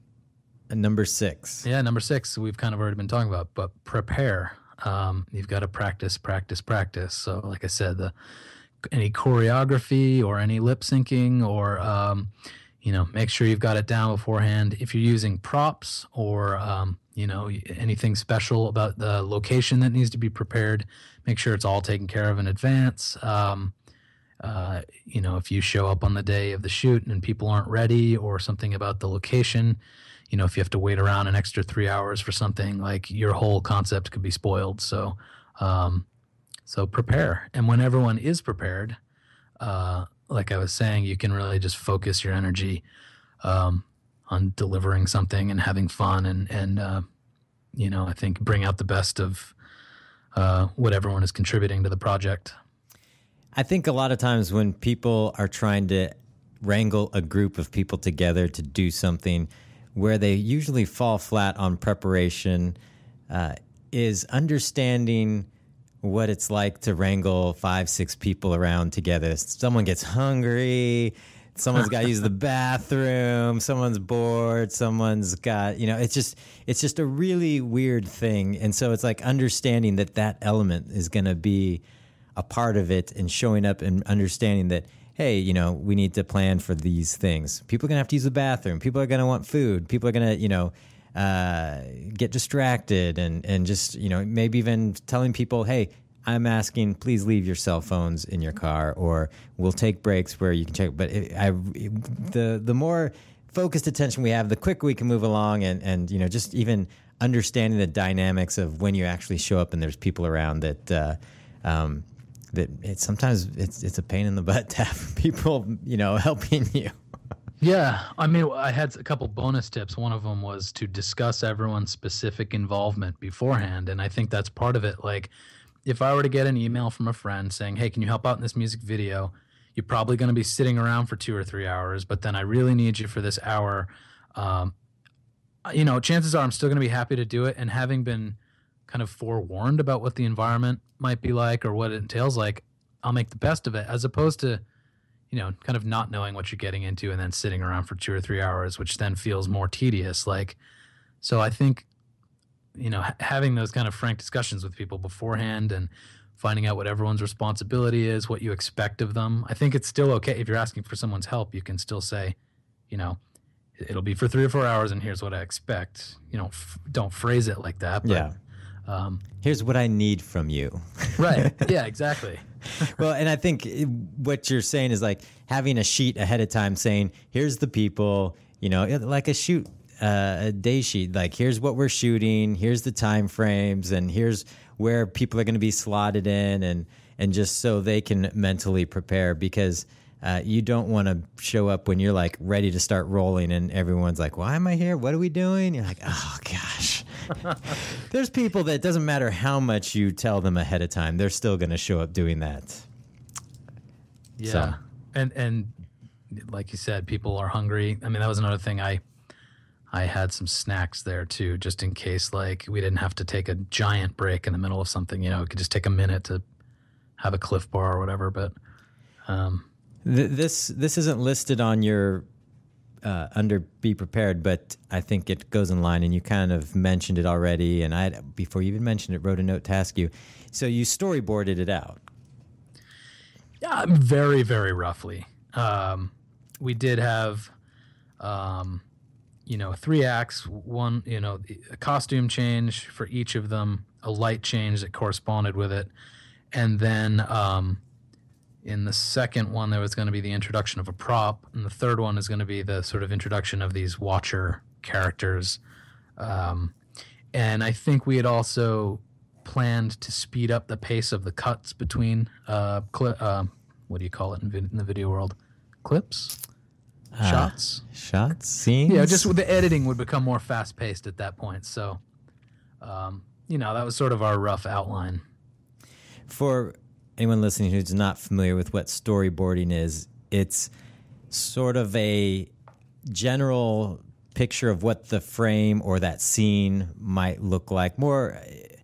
Uh, Number six. Yeah, number six, we've kind of already been talking about, but prepare. Um, you've got to practice, practice, practice. So, like I said, the any choreography or any lip syncing or, um, you know, make sure you've got it down beforehand. If you're using props or, um, you know, anything special about the location that needs to be prepared, make sure it's all taken care of in advance. Um, uh, you know, if you show up on the day of the shoot and people aren't ready or something about the location, you know, if you have to wait around an extra three hours for something, like your whole concept could be spoiled. So, um, so prepare. And when everyone is prepared, uh, like I was saying, you can really just focus your energy um, on delivering something and having fun and, and uh, you know, I think bring out the best of uh, what everyone is contributing to the project. I think a lot of times when people are trying to wrangle a group of people together to do something, where they usually fall flat on preparation uh, is understanding what it's like to wrangle five, six people around together. Someone gets hungry, someone's got to use the bathroom, someone's bored, someone's got, you know, it's just, it's just a really weird thing. And so it's like understanding that that element is going to be a part of it and showing up and understanding that, hey, you know, we need to plan for these things. People are going to have to use the bathroom. People are going to want food. People are going to, you know, uh, get distracted and, and just, you know, maybe even telling people, hey, I'm asking, please leave your cell phones in your car, or we'll take breaks where you can check. But it, I, it, the the more focused attention we have, the quicker we can move along and, and, you know, just even understanding the dynamics of when you actually show up and there's people around that, uh, um, that it's sometimes it's it's a pain in the butt to have people, you know, helping you. Yeah, I mean, I had a couple bonus tips. One of them was to discuss everyone's specific involvement beforehand, and I think that's part of it. Like, if I were to get an email from a friend saying, hey, can you help out in this music video? You're probably going to be sitting around for two or three hours, but then I really need you for this hour. Um, you know, chances are I'm still going to be happy to do it, and having been kind of forewarned about what the environment might be like or what it entails like, I'll make the best of it, as opposed to, you know, kind of not knowing what you're getting into and then sitting around for two or three hours, which then feels more tedious. Like, so I think, you know, ha- having those kind of frank discussions with people beforehand and finding out what everyone's responsibility is, what you expect of them. I think it's still okay if you're asking for someone's help, you can still say, you know, it'll be for three or four hours and here's what I expect. You know, f- don't phrase it like that. But, Yeah. Um, Here's what I need from you. right. Yeah, exactly. Well, and I think it- what you're saying is like having a sheet ahead of time saying, here's the people, you know, it- like a shoot, uh, a day sheet, like here's what we're shooting, here's the time frames, and here's where people are going to be slotted in, and, and just so they can mentally prepare, because uh, you don't want to show up when you're like ready to start rolling and everyone's like, why am I here? What are we doing? You're like, oh gosh. There's people that it doesn't matter how much you tell them ahead of time, they're still going to show up doing that. Yeah. So. And, and like you said, people are hungry. I mean, that was another thing. I, I had some snacks there too, just in case, like, we didn't have to take a giant break in the middle of something, you know, we could just take a minute to have a Cliff Bar or whatever. But, um, Th- this, this isn't listed on your, uh, under Be Prepared, but I think it goes in line, and you kind of mentioned it already. And I, before you even mentioned it, wrote a note to ask you. So you storyboarded it out. Yeah, very, very roughly. Um, we did have, um, you know, three acts, one, you know, a costume change for each of them, a light change that corresponded with it. And then um, in the second one, there was going to be the introduction of a prop. And the third one is going to be the sort of introduction of these watcher characters. Um, and I think we had also planned to speed up the pace of the cuts between, uh, cli- uh, what do you call it in, vid- in the video world? Clips? Uh, Shots? Shots? Scenes? Yeah, just the editing would become more fast-paced at that point. So, um, you know, that was sort of our rough outline. For anyone listening who's not familiar with what storyboarding is, it's sort of a general picture of what the frame or that scene might look like. More,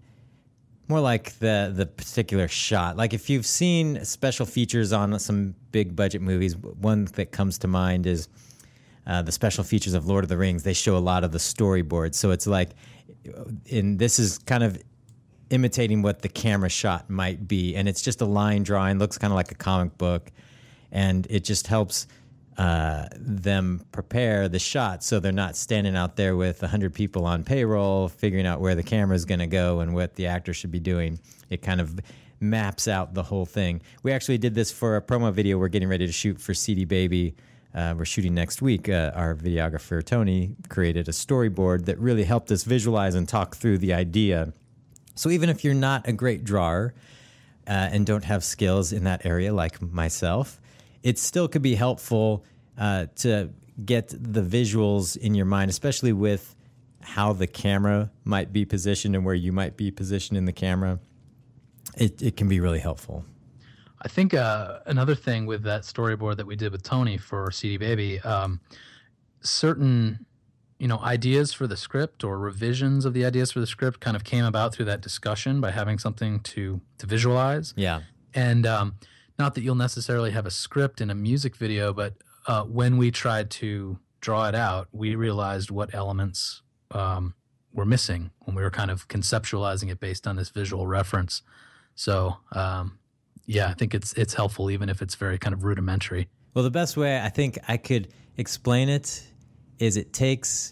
more like the the particular shot. Like if you've seen special features on some big budget movies, one that comes to mind is uh, the special features of Lord of the Rings. They show a lot of the storyboards, so it's like, and this is kind of imitating what the camera shot might be, and it's just a line drawing, looks kind of like a comic book, and it just helps uh, them prepare the shot so they're not standing out there with a hundred people on payroll figuring out where the camera is going to go and what the actor should be doing. It kind of maps out the whole thing. We actually did this for a promo video we're getting ready to shoot for C D Baby. Uh, we're shooting next week. Uh, our videographer, Tony, created a storyboard that really helped us visualize and talk through the idea. So even if you're not a great drawer uh, and don't have skills in that area like myself, it still could be helpful uh, to get the visuals in your mind, especially with how the camera might be positioned and where you might be positioned in the camera. It, it can be really helpful. I think uh, another thing with that storyboard that we did with Tony for C D Baby, um, certain you know, ideas for the script or revisions of the ideas for the script kind of came about through that discussion by having something to to visualize. Yeah. And um, not that you'll necessarily have a script in a music video, but uh, when we tried to draw it out, we realized what elements um, were missing when we were kind of conceptualizing it based on this visual reference. So, um, yeah, I think it's it's helpful even if it's very kind of rudimentary. Well, the best way I think I could explain it is it takes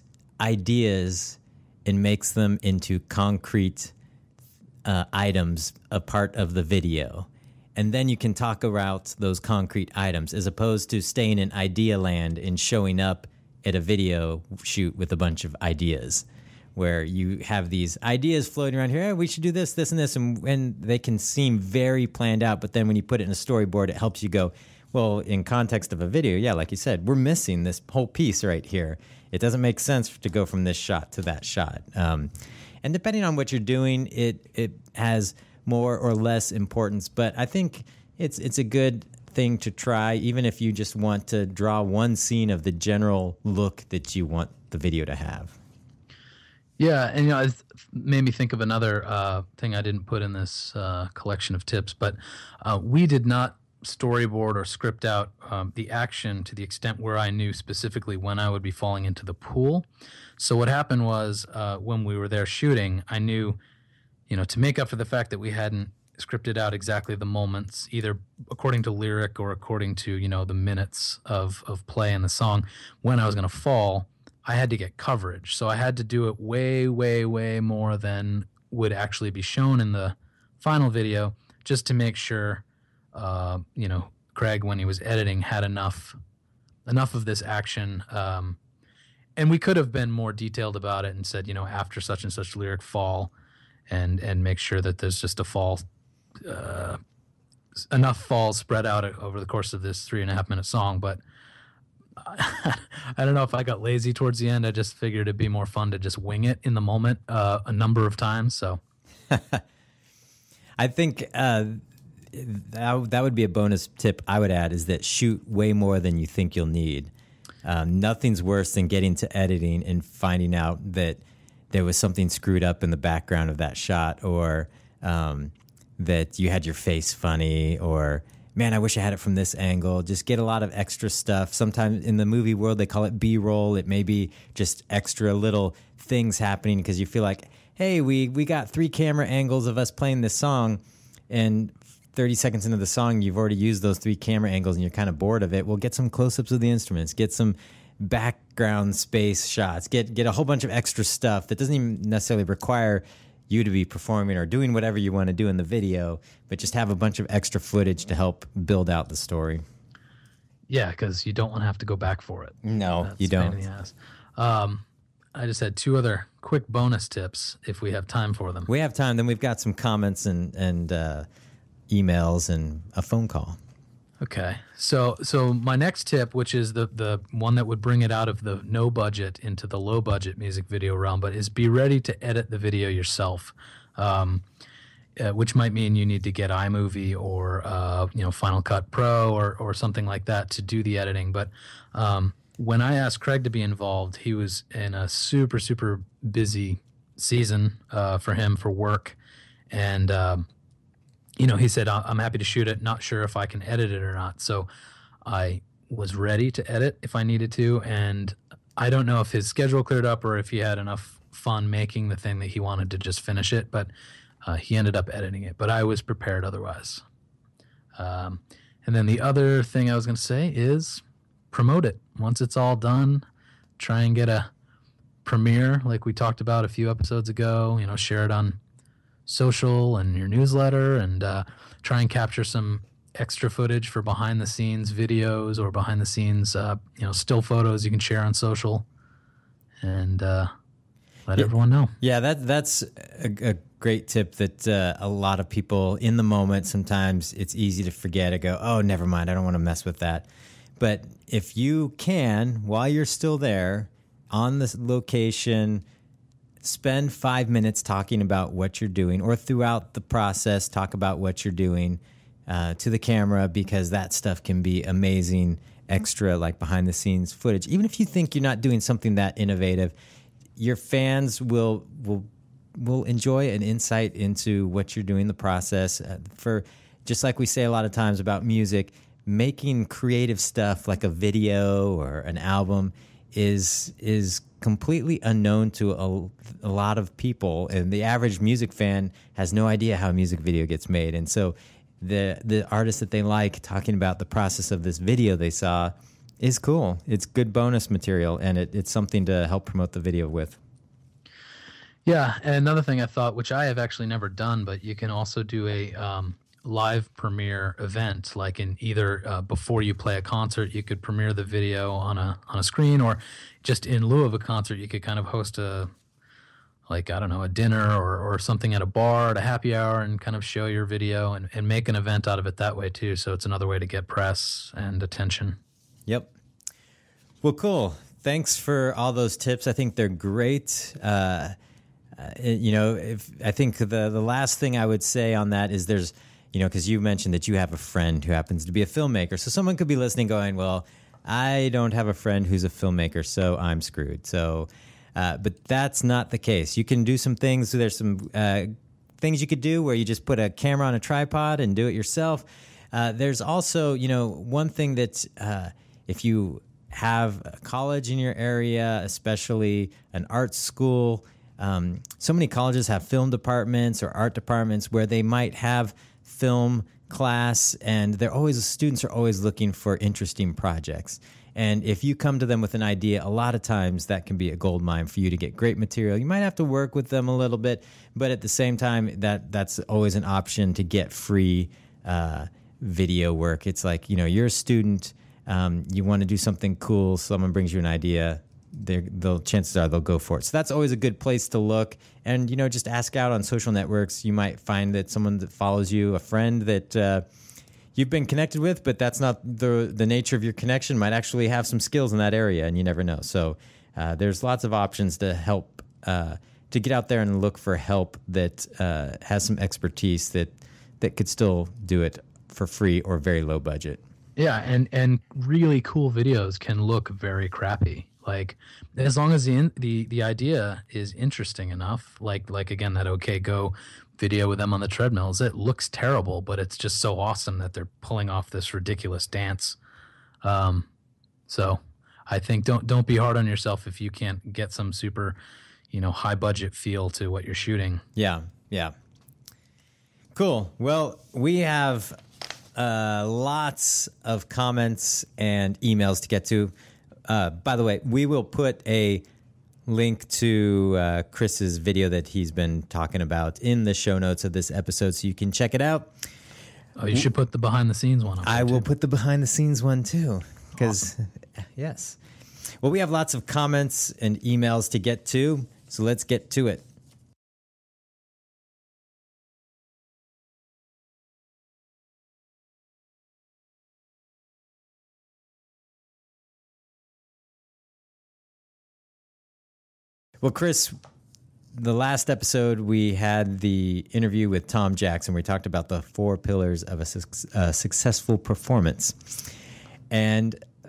ideas and makes them into concrete uh, items, a part of the video. And then you can talk about those concrete items as opposed to staying in idea land and showing up at a video shoot with a bunch of ideas where you have these ideas floating around here. Hey, we should do this, this, and this. And, and they can seem very planned out. But then when you put it in a storyboard, it helps you go, well, in context of a video, yeah, like you said, we're missing this whole piece right here. It doesn't make sense to go from this shot to that shot. Um, and depending on what you're doing, it it has more or less importance. But I think it's it's a good thing to try, even if you just want to draw one scene of the general look that you want the video to have. Yeah, and you know, it made me think of another uh, thing I didn't put in this uh, collection of tips, but uh, we did not storyboard or script out um, the action to the extent where I knew specifically when I would be falling into the pool. So what happened was uh, when we were there shooting, I knew, you know, to make up for the fact that we hadn't scripted out exactly the moments, either according to lyric or according to, you know, the minutes of, of play in the song, when I was going to fall, I had to get coverage. So I had to do it way, way, way more than would actually be shown in the final video just to make sure Uh, you know, Craig, when he was editing, had enough enough of this action. Um, and we could have been more detailed about it and said, you know, after such and such lyric fall, and and make sure that there's just a fall, uh, enough falls spread out over the course of this three and a half minute song. But I don't know if I got lazy towards the end. I just figured it'd be more fun to just wing it in the moment uh, a number of times. So I think uh, that, that would be a bonus tip I would add, is that shoot way more than you think you'll need. Um, nothing's worse than getting to editing and finding out that there was something screwed up in the background of that shot, or um, that you had your face funny, or, man, I wish I had it from this angle. Just get a lot of extra stuff. Sometimes in the movie world, they call it B-roll. It may be just extra little things happening because you feel like, hey, we, we got three camera angles of us playing this song, and thirty seconds into the song, you've already used those three camera angles and you're kind of bored of it. Well, get some close-ups of the instruments. Get some background space shots. Get get a whole bunch of extra stuff that doesn't even necessarily require you to be performing or doing whatever you want to do in the video, but just have a bunch of extra footage to help build out the story. Yeah, because you don't want to have to go back for it. No, That's you a pain don't. in the ass. Um, I just had two other quick bonus tips if we have time for them. We have time. Then we've got some comments and, and uh, emails and a phone call. Okay, so so my next tip, which is the the one that would bring it out of the no budget into the low budget music video realm, but is be ready to edit the video yourself, um, uh, which might mean you need to get iMovie or uh, you know Final Cut Pro or or something like that to do the editing. But um, when I asked Craig to be involved, he was in a super, super busy season uh, for him for work. And, um, you know, he said, I'm happy to shoot it, not sure if I can edit it or not. So I was ready to edit if I needed to. And I don't know if his schedule cleared up or if he had enough fun making the thing that he wanted to just finish it. But uh, he ended up editing it. But I was prepared otherwise. Um, and then the other thing I was going to say is promote it. Once it's all done, try and get a premiere like we talked about a few episodes ago. You know, share it on social and your newsletter, and uh, try and capture some extra footage for behind the scenes videos or behind the scenes, uh, you know, still photos you can share on social, and uh, let yeah, everyone know. Yeah, that that's a, a great tip that uh, a lot of people in the moment, sometimes it's easy to forget or go, oh, never mind, I don't want to mess with that. But if you can, while you're still there on this location, spend five minutes talking about what you're doing, or throughout the process, talk about what you're doing uh, to the camera, because that stuff can be amazing extra, like behind the scenes footage. Even if you think you're not doing something that innovative, your fans will will will enjoy an insight into what you're doing, the process. Uh, for just like we say a lot of times about music, making creative stuff like a video or an album is is completely unknown to a, a lot of people, and the average music fan has no idea how a music video gets made. And so the the artist that they like talking about the process of this video they saw is cool. It's good bonus material, and it, it's something to help promote the video with. Yeah, and another thing I thought, which I have actually never done, but you can also do a um, live premiere event, like in either uh, before you play a concert, you could premiere the video on a on a screen, or just in lieu of a concert, you could kind of host a, like, I don't know, a dinner or, or something at a bar at a happy hour, and kind of show your video and, and make an event out of it that way too. So it's another way to get press and attention. Yep. Well, cool. Thanks for all those tips. I think they're great. Uh, uh, you know, if I think the the last thing I would say on that is there's, you know, because you mentioned that you have a friend who happens to be a filmmaker. So someone could be listening going, well, I don't have a friend who's a filmmaker, so I'm screwed. So, uh, but that's not the case. You can do some things. There's some uh, things you could do where you just put a camera on a tripod and do it yourself. Uh, there's also, you know, one thing that uh, if you have a college in your area, especially an art school, um, so many colleges have film departments or art departments where they might have film class, and they're always students are always looking for interesting projects. And if you come to them with an idea, a lot of times that can be a gold mine for you to get great material. You might have to work with them a little bit, but at the same time, that that's always an option to get free uh, video work. It's like, you know, you're a student, um, you want to do something cool, someone brings you an idea, they'll chances are they'll go for it. So that's always a good place to look. And, you know, just ask out on social networks. You might find that someone that follows you, a friend that uh, you've been connected with, but that's not the the nature of your connection, might actually have some skills in that area, and you never know. So uh, there's lots of options to help, uh, to get out there and look for help that uh, has some expertise that, that could still do it for free or very low budget. Yeah, and, and really cool videos can look very crappy. Like, as long as the in, the the idea is interesting enough, like like again that OK Go video with them on the treadmills, it looks terrible, but it's just so awesome that they're pulling off this ridiculous dance. Um, so I think don't don't be hard on yourself if you can't get some super, you know, high budget feel to what you're shooting. Yeah, yeah. Cool. Well, we have uh, lots of comments and emails to get to. Uh, by the way, we will put a link to uh, Chris's video that he's been talking about in the show notes of this episode, so you can check it out. Oh, you should put the behind the scenes one up. I will too. put the behind the scenes one too, because Awesome. Yes. Well, we have lots of comments and emails to get to, so let's get to it. Well, Chris, the last episode we had the interview with Tom Jackson. We talked about the four pillars of a, su- a successful performance. And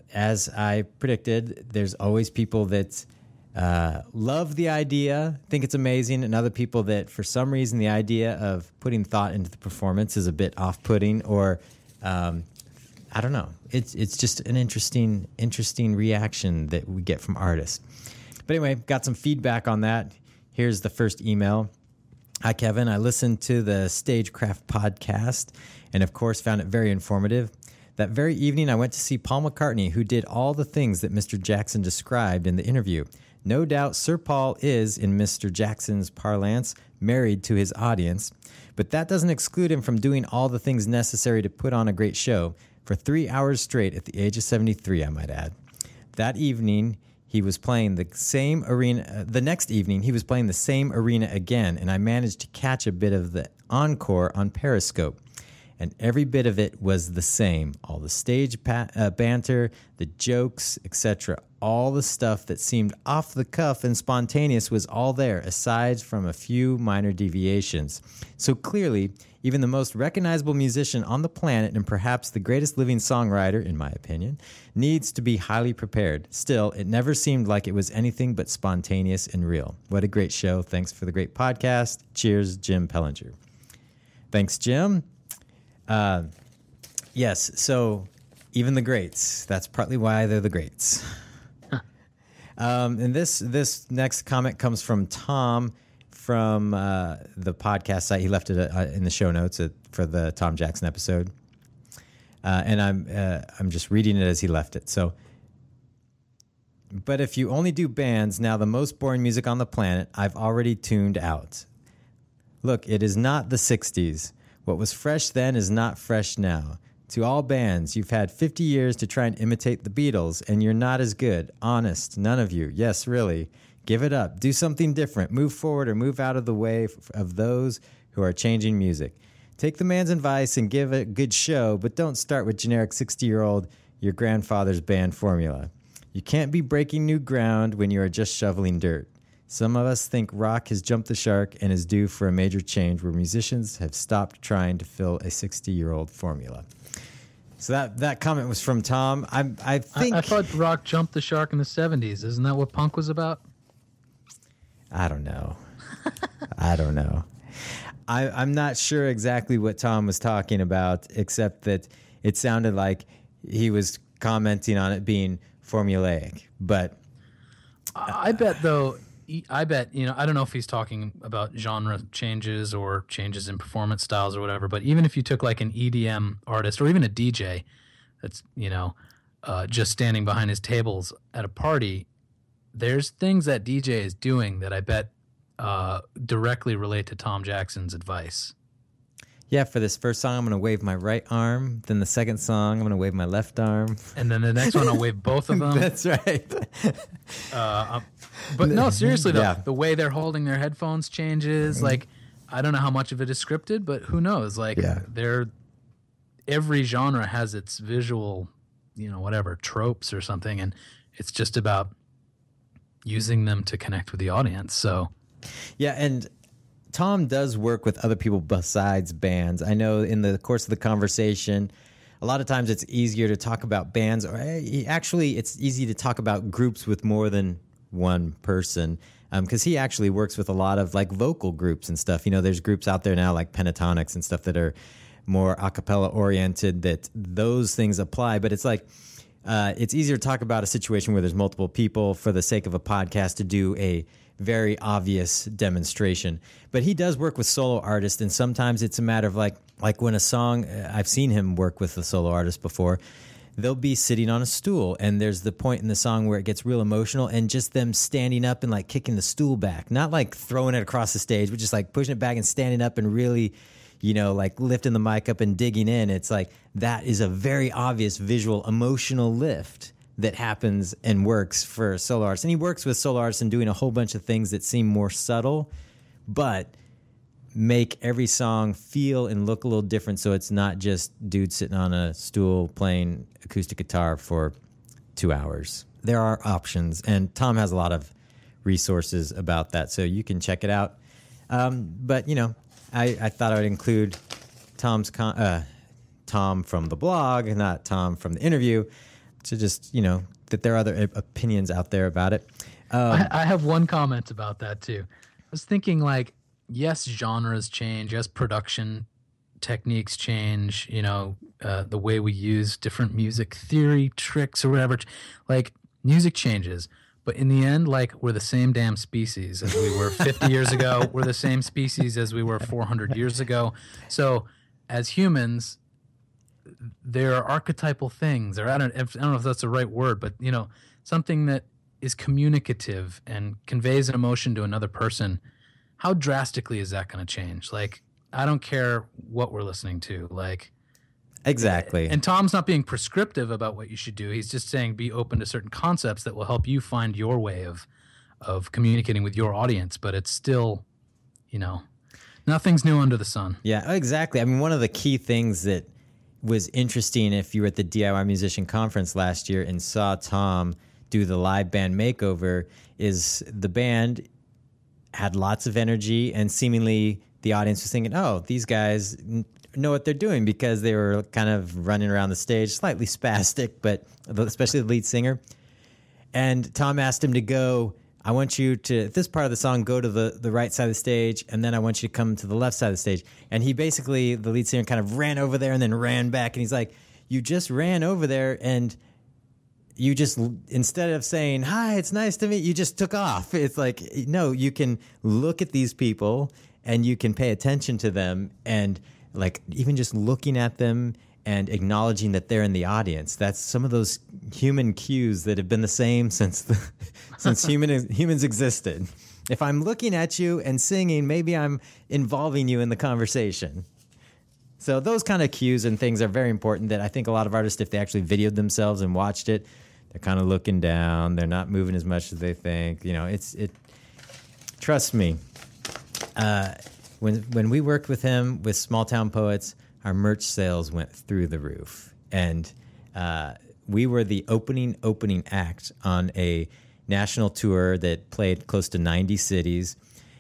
as I predicted, there's always people that uh, love the idea, think it's amazing, and other people that, for some reason, the idea of putting thought into the performance is a bit off-putting, or um, I don't know. It's it's just an interesting interesting reaction that we get from artists. But anyway, got some feedback on that. Here's the first email. Hi, Kevin. I listened to the Stagecraft podcast and, of course, found it very informative. That very evening, I went to see Paul McCartney, who did all the things that Mister Jackson described in the interview. No doubt Sir Paul is, in Mister Jackson's parlance, married to his audience, but that doesn't exclude him from doing all the things necessary to put on a great show for three hours straight at the age of seventy-three, I might add. That evening, he was playing the same arena. Uh, the next evening, he was playing the same arena again, and I managed to catch a bit of the encore on Periscope. And every bit of it was the same. All the stage pa- uh, banter, the jokes, et cetera. All the stuff that seemed off the cuff and spontaneous was all there, aside from a few minor deviations. So clearly, even the most recognizable musician on the planet, and perhaps the greatest living songwriter, in my opinion, needs to be highly prepared. Still, it never seemed like it was anything but spontaneous and real. What a great show. Thanks for the great podcast. Cheers, Jim Pellinger. Thanks, Jim. Uh, yes, so even the greats. That's partly why they're the greats. Huh. Um, and this this next comment comes from Tom from uh, the podcast site. He left it uh, in the show notes at, for the Tom Jackson episode, uh, and I'm uh, I'm just reading it as he left it. So, but if you only do bands, now the most boring music on the planet, I've already tuned out. Look, it is not the sixties. What was fresh then is not fresh now. To all bands, you've had fifty years to try and imitate the Beatles, and you're not as good. Honest, none of you. Yes, really. Give it up. Do something different. Move forward or move out of the way of those who are changing music. Take the man's advice and give it a good show, but don't start with generic sixty-year-old, your grandfather's band formula. You can't be breaking new ground when you are just shoveling dirt. Some of us think rock has jumped the shark and is due for a major change where musicians have stopped trying to fill a sixty-year-old formula. So that, that comment was from Tom. I I think I, I thought rock jumped the shark in the seventies. Isn't that what punk was about? I don't know. I don't know. I, I'm not sure exactly what Tom was talking about, except that it sounded like he was commenting on it being formulaic. But I bet, though, I bet, you know, I don't know if he's talking about genre changes or changes in performance styles or whatever, but even if you took like an E D M artist or even a D J that's, you know, uh, just standing behind his tables at a party, there's things that D J is doing that I bet uh, directly relate to Tom Jackson's advice. Yeah, for this first song, I'm going to wave my right arm. Then the second song, I'm going to wave my left arm. And then the next one, I'll wave both of them. That's right. uh, but no, seriously, though, Yeah. the way they're holding their headphones changes. Like, I don't know how much of it is scripted, but who knows? Like, Yeah. they're every genre has its visual, you know, whatever, tropes or something. And it's just about using them to connect with the audience. So, Yeah, and Tom does work with other people besides bands. I know in the course of the conversation, a lot of times it's easier to talk about bands, or eh, actually it's easy to talk about groups with more than one person, because um, he actually works with a lot of like vocal groups and stuff. You know, there's groups out there now like Pentatonics and stuff that are more a cappella oriented, that those things apply. But it's like, uh, it's easier to talk about a situation where there's multiple people for the sake of a podcast to do a very obvious demonstration. But he does work with solo artists, and sometimes it's a matter of like like when a song, I've seen him work with a solo artist before, they'll be sitting on a stool, and there's the point in the song where it gets real emotional, and just them standing up and like kicking the stool back, not like throwing it across the stage, but just like pushing it back and standing up and really, you know, like lifting the mic up and digging in. It's like that is a very obvious visual emotional lift that happens and works for solo artists. And he works with solo artists and doing a whole bunch of things that seem more subtle, but make every song feel and look a little different, so it's not just dude sitting on a stool playing acoustic guitar for two hours. There are options, and Tom has a lot of resources about that, so you can check it out. Um, but, you know, I, I thought I would include Tom's con- uh, Tom from the blog, not Tom from the interview, to just, you know, that there are other opinions out there about it. Um, I, I have one comment about that too. I was thinking, like, yes, genres change, yes, production techniques change, you know, uh, the way we use different music theory tricks or whatever. Like, music changes, but in the end, like, we're the same damn species as we were fifty years ago. We're the same species as we were four hundred years ago. So as humans, there are archetypal things, or I don't, I don't know if that's the right word, but, you know, something that is communicative and conveys an emotion to another person. How drastically is that going to change? Like, I don't care what we're listening to. Like, exactly. And Tom's not being prescriptive about what you should do. He's just saying be open to certain concepts that will help you find your way of of communicating with your audience. But it's still, you know, nothing's new under the sun. Yeah, exactly. I mean, one of the key things that was interesting, if you were at the D I Y Musician Conference last year and saw Tom do the live band makeover, is the band had lots of energy, and seemingly the audience was thinking, oh, these guys know what they're doing, because they were kind of running around the stage, slightly spastic, but especially the lead singer. And Tom asked him to go, I want you to, at this part of the song, go to the, the right side of the stage, and then I want you to come to the left side of the stage. And he basically, the lead singer, kind of ran over there and then ran back. And he's like, you just ran over there, and you just, instead of saying, hi, it's nice to meet you, just took off. It's like, no, you can look at these people and you can pay attention to them, and like even just looking at them and acknowledging that they're in the audience. That's some of those human cues that have been the same since the, since human humans existed. If I'm looking at you and singing, maybe I'm involving you in the conversation. So those kind of cues and things are very important, that I think a lot of artists, if they actually videoed themselves and watched it, they're kind of looking down. They're not moving as much as they think. You know, it's it. Trust me. Uh, when when we worked with him with Small Town Poets, our merch sales went through the roof, and uh, we were the opening opening act on a national tour that played close to ninety cities,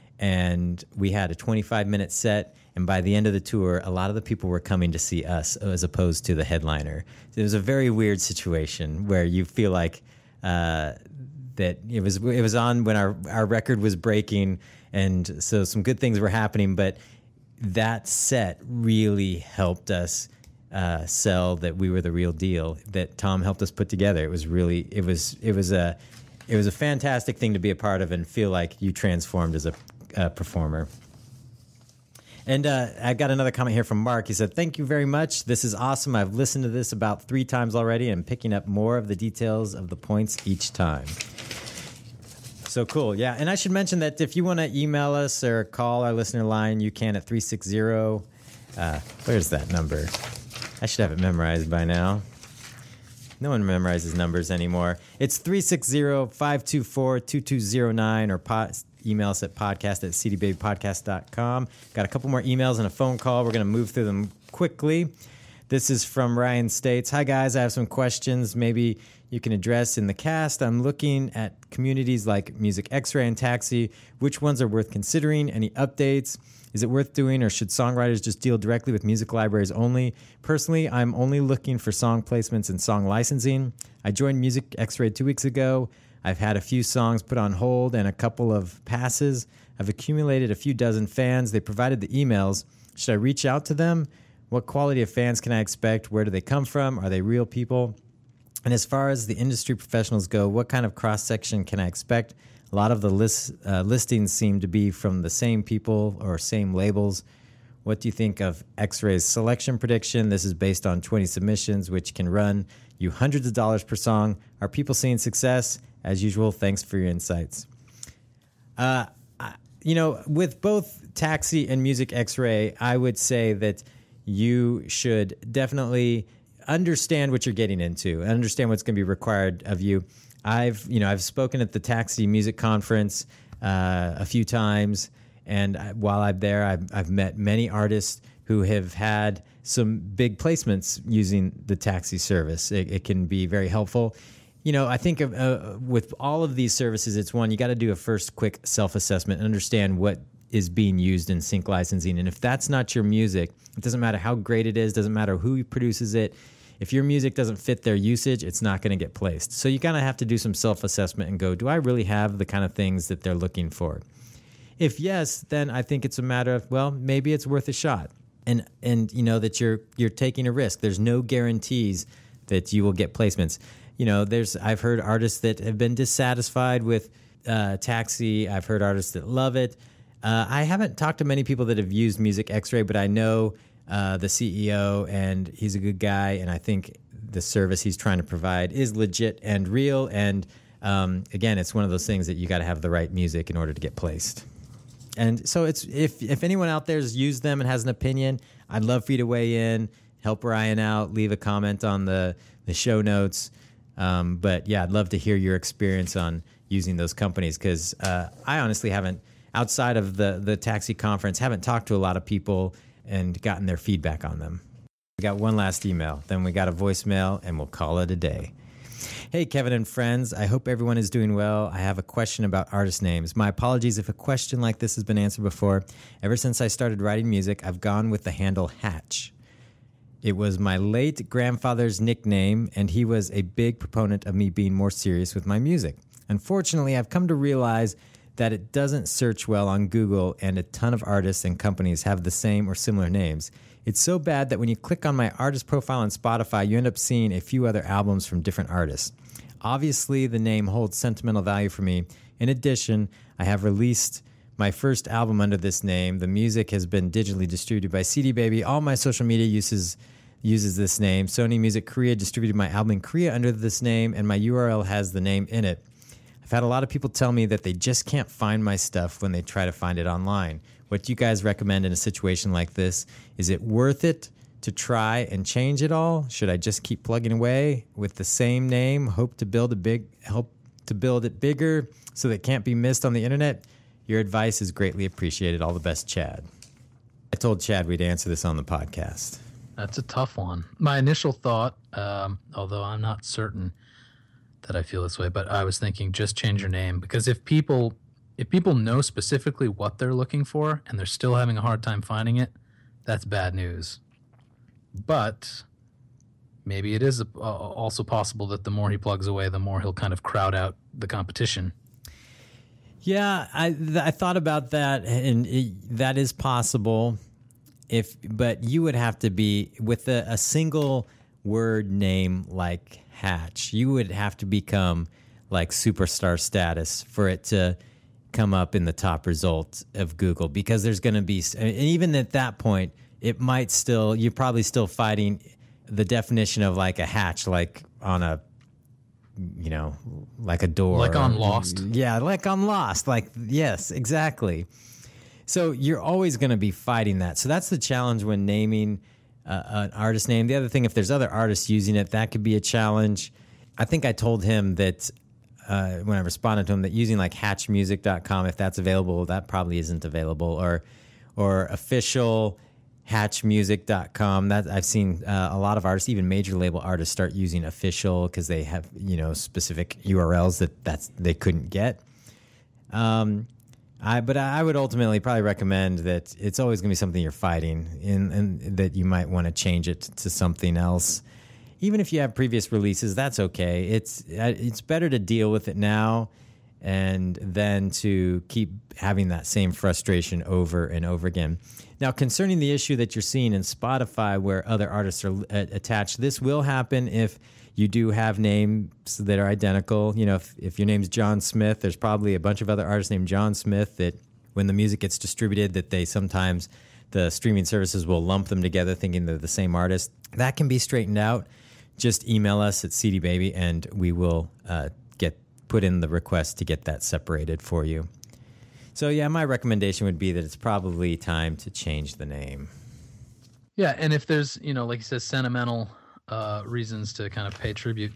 and we had a twenty-five minute set. And by the end of the tour, a lot of the people were coming to see us as opposed to the headliner. It was a very weird situation where you feel like uh, that it was it was on when our, our record was breaking, and so some good things were happening. But that set really helped us uh, sell that we were the real deal, that Tom helped us put together. It was really it was it was a it was a fantastic thing to be a part of and feel like you transformed as a, a performer. And uh, I got another comment here from Mark. He said, thank you very much. This is awesome. I've listened to this about three times already and picking up more of the details of the points each time. So cool. Yeah. And I should mention that if you want to email us or call our listener line, you can at three six zero. Uh, where's that number? I should have it memorized by now. No one memorizes numbers anymore. It's three six zero, five two four, two two zero nine, or pot. Email us at podcast at c d baby podcast dot com. Got a couple more emails and a phone call. We're going to move through them quickly. This is from Ryan States. Hi, guys. I have some questions maybe you can address in the cast. I'm looking at communities like Music X-Ray and Taxi. Which ones are worth considering? Any updates? Is it worth doing, or should songwriters just deal directly with music libraries only? Personally, I'm only looking for song placements and song licensing. I joined Music X-Ray two weeks ago. I've had a few songs put on hold and a couple of passes. I've accumulated a few dozen fans. They provided the emails. Should I reach out to them? What quality of fans can I expect? Where do they come from? Are they real people? And as far as the industry professionals go, what kind of cross-section can I expect? A lot of the list, uh, listings seem to be from the same people or same labels. What do you think of X-Ray's selection prediction? This is based on twenty submissions, which can run you hundreds of dollars per song. Are people seeing success? As usual, thanks for your insights. Uh, you know, with both Taxi and Music X-Ray, I would say that you should definitely understand what you're getting into, understand what's going to be required of you. I've, you know, I've spoken at the Taxi Music Conference uh, a few times, and I, while I'm there, I've, I've met many artists who have had some big placements using the Taxi service. It, it can be very helpful. You know, I think of, uh, with all of these services, it's one, you got to do a first quick self-assessment and understand what is being used in sync licensing. And if that's not your music, it doesn't matter how great it is, doesn't matter who produces it. if your music doesn't fit their usage, it's not going to get placed. So you kind of have to do some self-assessment and go, do I really have the kind of things that they're looking for? If yes, then I think it's a matter of, well, maybe it's worth a shot. And and you know that you're you're taking a risk. There's no guarantees that you will get placements. You know, there's I've heard artists that have been dissatisfied with uh, Taxi. I've heard artists that love it. Uh, I haven't talked to many people that have used Music X-Ray, but I know uh, the C E O, and he's a good guy, and I think the service he's trying to provide is legit and real. And um, again, it's one of those things that you got to have the right music in order to get placed. And so it's if if anyone out there has used them and has an opinion, I'd love for you to weigh in, help Ryan out, leave a comment on the, the show notes. Um, but yeah, I'd love to hear your experience on using those companies, because uh, I honestly haven't, outside of the, the Taxi conference, haven't talked to a lot of people and gotten their feedback on them. We got one last email, then we got a voicemail, and we'll call it a day. Hey, Kevin and friends. I hope everyone is doing well. I have a question about artist names. My apologies if a question like this has been answered before. Ever since I started writing music, I've gone with the handle Hatch. It was my late grandfather's nickname, and he was a big proponent of me being more serious with my music. Unfortunately, I've come to realize that it doesn't search well on Google, and a ton of artists and companies have the same or similar names. It's so bad that when you click on my artist profile on Spotify, you end up seeing a few other albums from different artists. Obviously, the name holds sentimental value for me. In addition, I have released my first album under this name. The music has been digitally distributed by C D Baby. All my social media uses uses this name. Sony Music Korea distributed my album in Korea under this name, and my U R L has the name in it. I've had a lot of people tell me that they just can't find my stuff when they try to find it online. What do you guys recommend in a situation like this? Is it worth it to try and change it all? Should I just keep plugging away with the same name, hope to build a big, help to build it bigger so that it can't be missed on the internet? Your advice is greatly appreciated. All the best, Chad. I told Chad we'd answer this on the podcast. That's a tough one. My initial thought, um, although I'm not certain that I feel this way, but I was thinking just change your name, because if people if people know specifically what they're looking for and they're still having a hard time finding it, that's bad news. But maybe it is uh, also possible that the more he plugs away, the more he'll kind of crowd out the competition. Yeah, I th- I thought about that, and it, that is possible. If but you would have to be with a, a single word name like Hatch. You would have to become like superstar status for it to come up in the top results of Google, because there's going to be, and even at that point, it might still, you're probably still fighting the definition of like a hatch, like on a, you know, like a door. Like on Lost. Yeah, like on Lost. Like, yes, exactly. So you're always going to be fighting that. So that's the challenge when naming uh, an artist name. The other thing, if there's other artists using it, that could be a challenge. I think I told him that uh, when I responded to him that using like hatch music dot com, if that's available, that probably isn't available. Or or official hatch music dot com. That I've seen uh, a lot of artists, even major label artists, start using official because they have, you know, specific U R Ls that that's they couldn't get. Um, I but I would ultimately probably recommend that it's always going to be something you're fighting, in, and that you might want to change it to something else. Even if you have previous releases, that's okay. It's it's better to deal with it now and then to keep having that same frustration over and over again. Now, concerning the issue that you're seeing in Spotify where other artists are attached, this will happen if you do have names that are identical. You know, if, if your name's John Smith, there's probably a bunch of other artists named John Smith that when the music gets distributed, that they sometimes, the streaming services will lump them together thinking they're the same artist. That can be straightened out. Just email us at C D Baby and we will uh, get put in the request to get that separated for you. So yeah, my recommendation would be that it's probably time to change the name. Yeah, and if there's, you know, like you said, sentimental uh, reasons to kind of pay tribute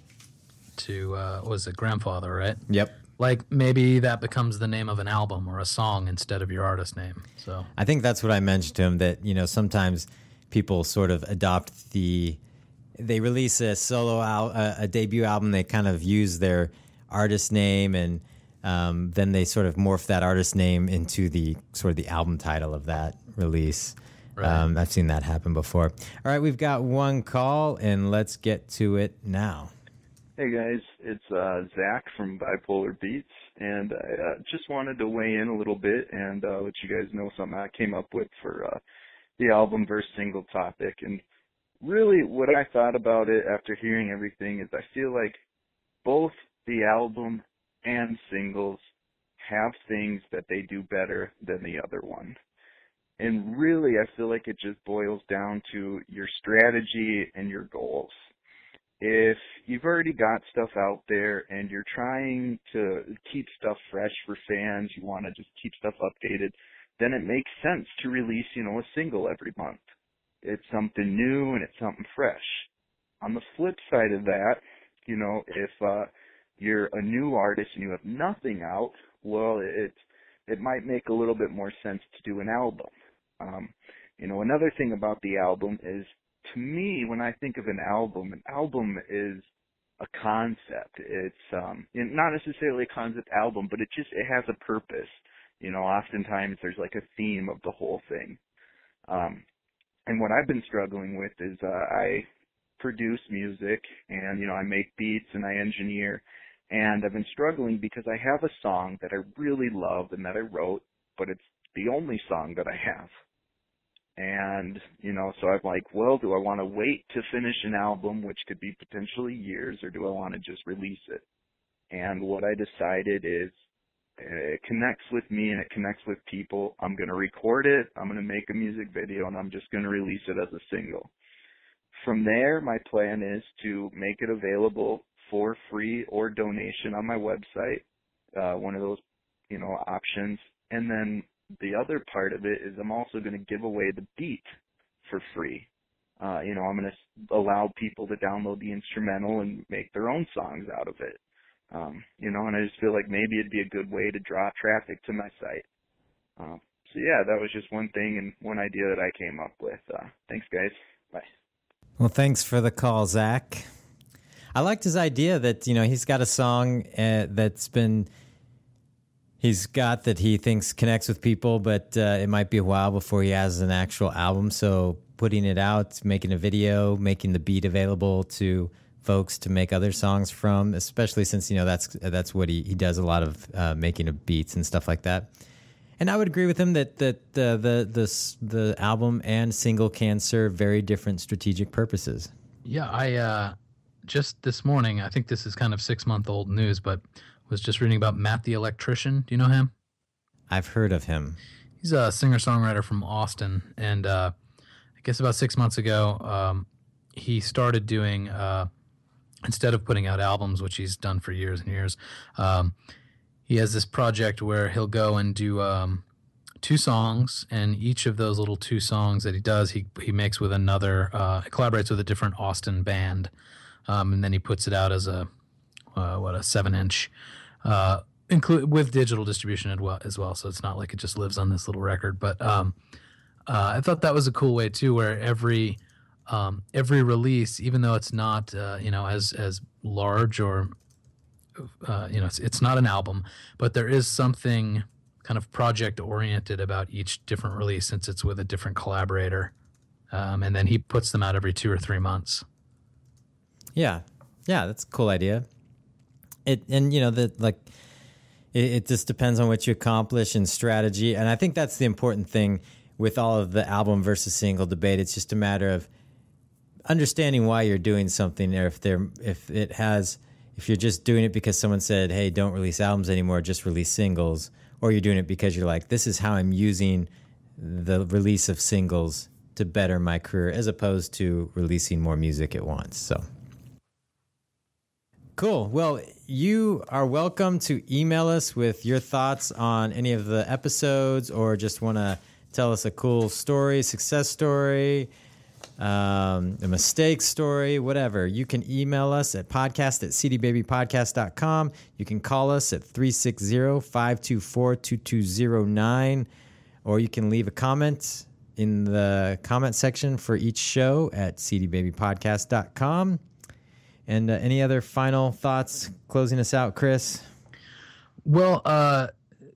to, uh, what was it, grandfather, right? Yep. Like maybe that becomes the name of an album or a song instead of your artist name. So I think that's what I mentioned to him, that, you know, sometimes people sort of adopt the, they release a solo al- a, a debut album, they kind of use their artist name, and um, then they sort of morph that artist name into the sort of the album title of that release. Right. Um, I've seen that happen before. All right, we've got one call, and let's get to it now. Hey guys, it's uh, Zach from Bipolar Beats, and I uh, just wanted to weigh in a little bit and uh, let you guys know something I came up with for uh, the album versus single topic. And really what I thought about it after hearing everything is I feel like both the album and singles have things that they do better than the other one. And really I feel like it just boils down to your strategy and your goals. If you've already got stuff out there and you're trying to keep stuff fresh for fans, you want to just keep stuff updated, then it makes sense to release, you know, a single every month. It's something new and it's something fresh. On the flip side of that, you know, if uh, you're a new artist and you have nothing out, well, it it might make a little bit more sense to do an album. Um, you know, another thing about the album is, to me, when I think of an album, an album is a concept. It's um, not necessarily a concept album, but it just it has a purpose. You know, oftentimes there's like a theme of the whole thing. Um, and what I've been struggling with is uh, I produce music, and you know I make beats and I engineer, and I've been struggling because I have a song that I really love and that I wrote, but it's the only song that I have. And, you know, so I'm like, well, do I want to wait to finish an album, which could be potentially years, or do I want to just release it? And what I decided is it connects with me and it connects with people. I'm going to record it, I'm going to make a music video, and I'm just going to release it as a single. From there, my plan is to make it available for free or donation on my website, uh, one of those, you know, options. And then the other part of it is I'm also going to give away the beat for free. Uh, you know, I'm going to allow people to download the instrumental and make their own songs out of it. Um, you know, and I just feel like maybe it'd be a good way to draw traffic to my site. Um, so yeah, that was just one thing and one idea that I came up with. Uh, thanks guys. Bye. Well, thanks for the call, Zach. I liked his idea that, you know, he's got a song uh, that's been... He's got that he thinks connects with people, but uh, it might be a while before he has an actual album. So putting it out, making a video, making the beat available to folks to make other songs from, especially since, you know, that's that's what he, he does, a lot of uh, making of beats and stuff like that. And I would agree with him that that uh, the the the album and single can serve very different strategic purposes. Yeah, I uh, just this morning, I think this is kind of six-month-old news, but was just reading about Matt the Electrician. Do you know him? I've heard of him. He's a singer-songwriter from Austin, and uh, I guess about six months ago, um, he started doing, uh, instead of putting out albums, which he's done for years and years, um, he has this project where he'll go and do um, two songs, and each of those little two songs that he does, he he makes with another, uh, collaborates with a different Austin band, um, and then he puts it out as a, uh, what, a seven-inch, uh, include with digital distribution as well, as well. So it's not like it just lives on this little record. But um, uh, I thought that was a cool way too, where every um, every release, even though it's not uh, you know as as large or uh, you know it's, it's not an album, but there is something kind of project oriented about each different release, since it's with a different collaborator, um, and then he puts them out every two or three months. Yeah, yeah, that's a cool idea. It and you know that like it, it just depends on what you accomplish and strategy, and I think that's the important thing with all of the album versus single debate. It's just a matter of understanding why you're doing something, or if there if it has if you're just doing it because someone said, "Hey, don't release albums anymore, just release singles," or you're doing it because you're like, "This is how I'm using the release of singles to better my career," as opposed to releasing more music at once. So. Cool. Well, you are welcome to email us with your thoughts on any of the episodes, or just want to tell us a cool story, success story, um, a mistake story, whatever. You can email us at podcast at c d baby podcast dot com. You can call us at three six zero, five two four, two two zero nine, or you can leave a comment in the comment section for each show at c d baby podcast dot com. And uh, any other final thoughts closing us out, Chris? Well, uh,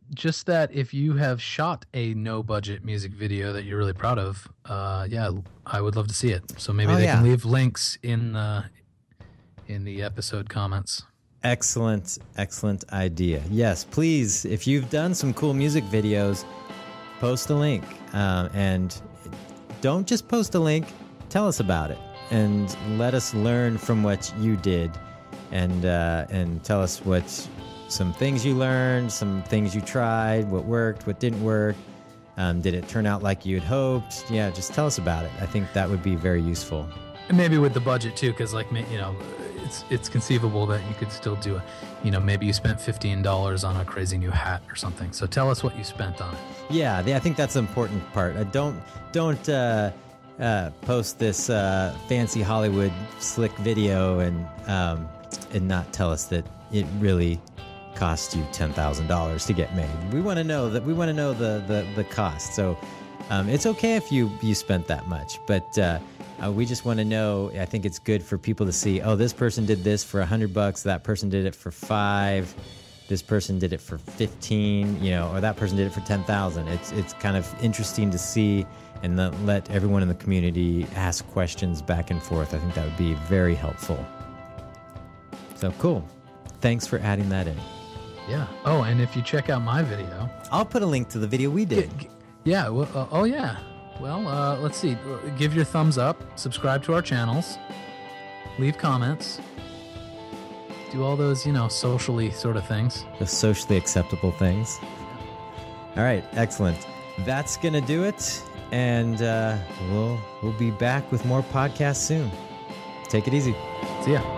just that if you have shot a no-budget music video that you're really proud of, uh, yeah, I would love to see it. So maybe Oh, they yeah. can leave links in the in the episode comments. Excellent, excellent idea. Yes, please, if you've done some cool music videos, post a link. Um, and don't just post a link, tell us about it. And let us learn from what you did. And, uh, and tell us what some things you learned, some things you tried, what worked, what didn't work. Um, did it turn out like you had hoped? Yeah, just tell us about it. I think that would be very useful. And maybe with the budget too, because like you know, it's it's conceivable that you could still do a, you know, maybe you spent fifteen dollars on a crazy new hat or something. So tell us what you spent on it. Yeah, I think that's the important part. Uh, don't don't uh, uh, post this uh, fancy Hollywood slick video and um, and not tell us that it really cost you ten thousand dollars to get made. We want to know that. We want to know the the, the cost. So um, it's okay if you you spent that much, but. Uh, Uh, we just want to know. I think it's good for people to see. Oh, this person did this for a hundred bucks. That person did it for five. This person did it for fifteen. You know, or that person did it for ten thousand. It's it's kind of interesting to see, and let, let everyone in the community ask questions back and forth. I think that would be very helpful. So cool. Thanks for adding that in. Yeah. Oh, and if you check out my video, I'll put a link to the video we did. G- g- yeah. Well, uh, oh yeah. Well, uh, let's see. Give your thumbs up, subscribe to our channels, leave comments, do all those, you know, socially sort of things. The socially acceptable things. All right, excellent. That's gonna do it, and uh, we'll we'll be back with more podcasts soon. Take it easy. See ya.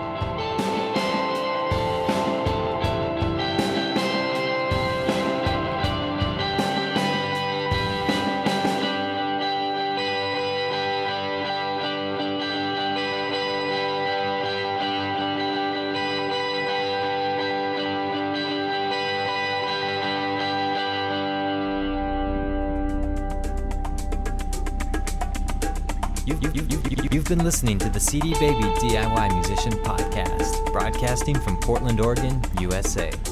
You've, you've, you've, you've been listening to the C D Baby D I Y Musician Podcast, broadcasting from Portland, Oregon, U S A.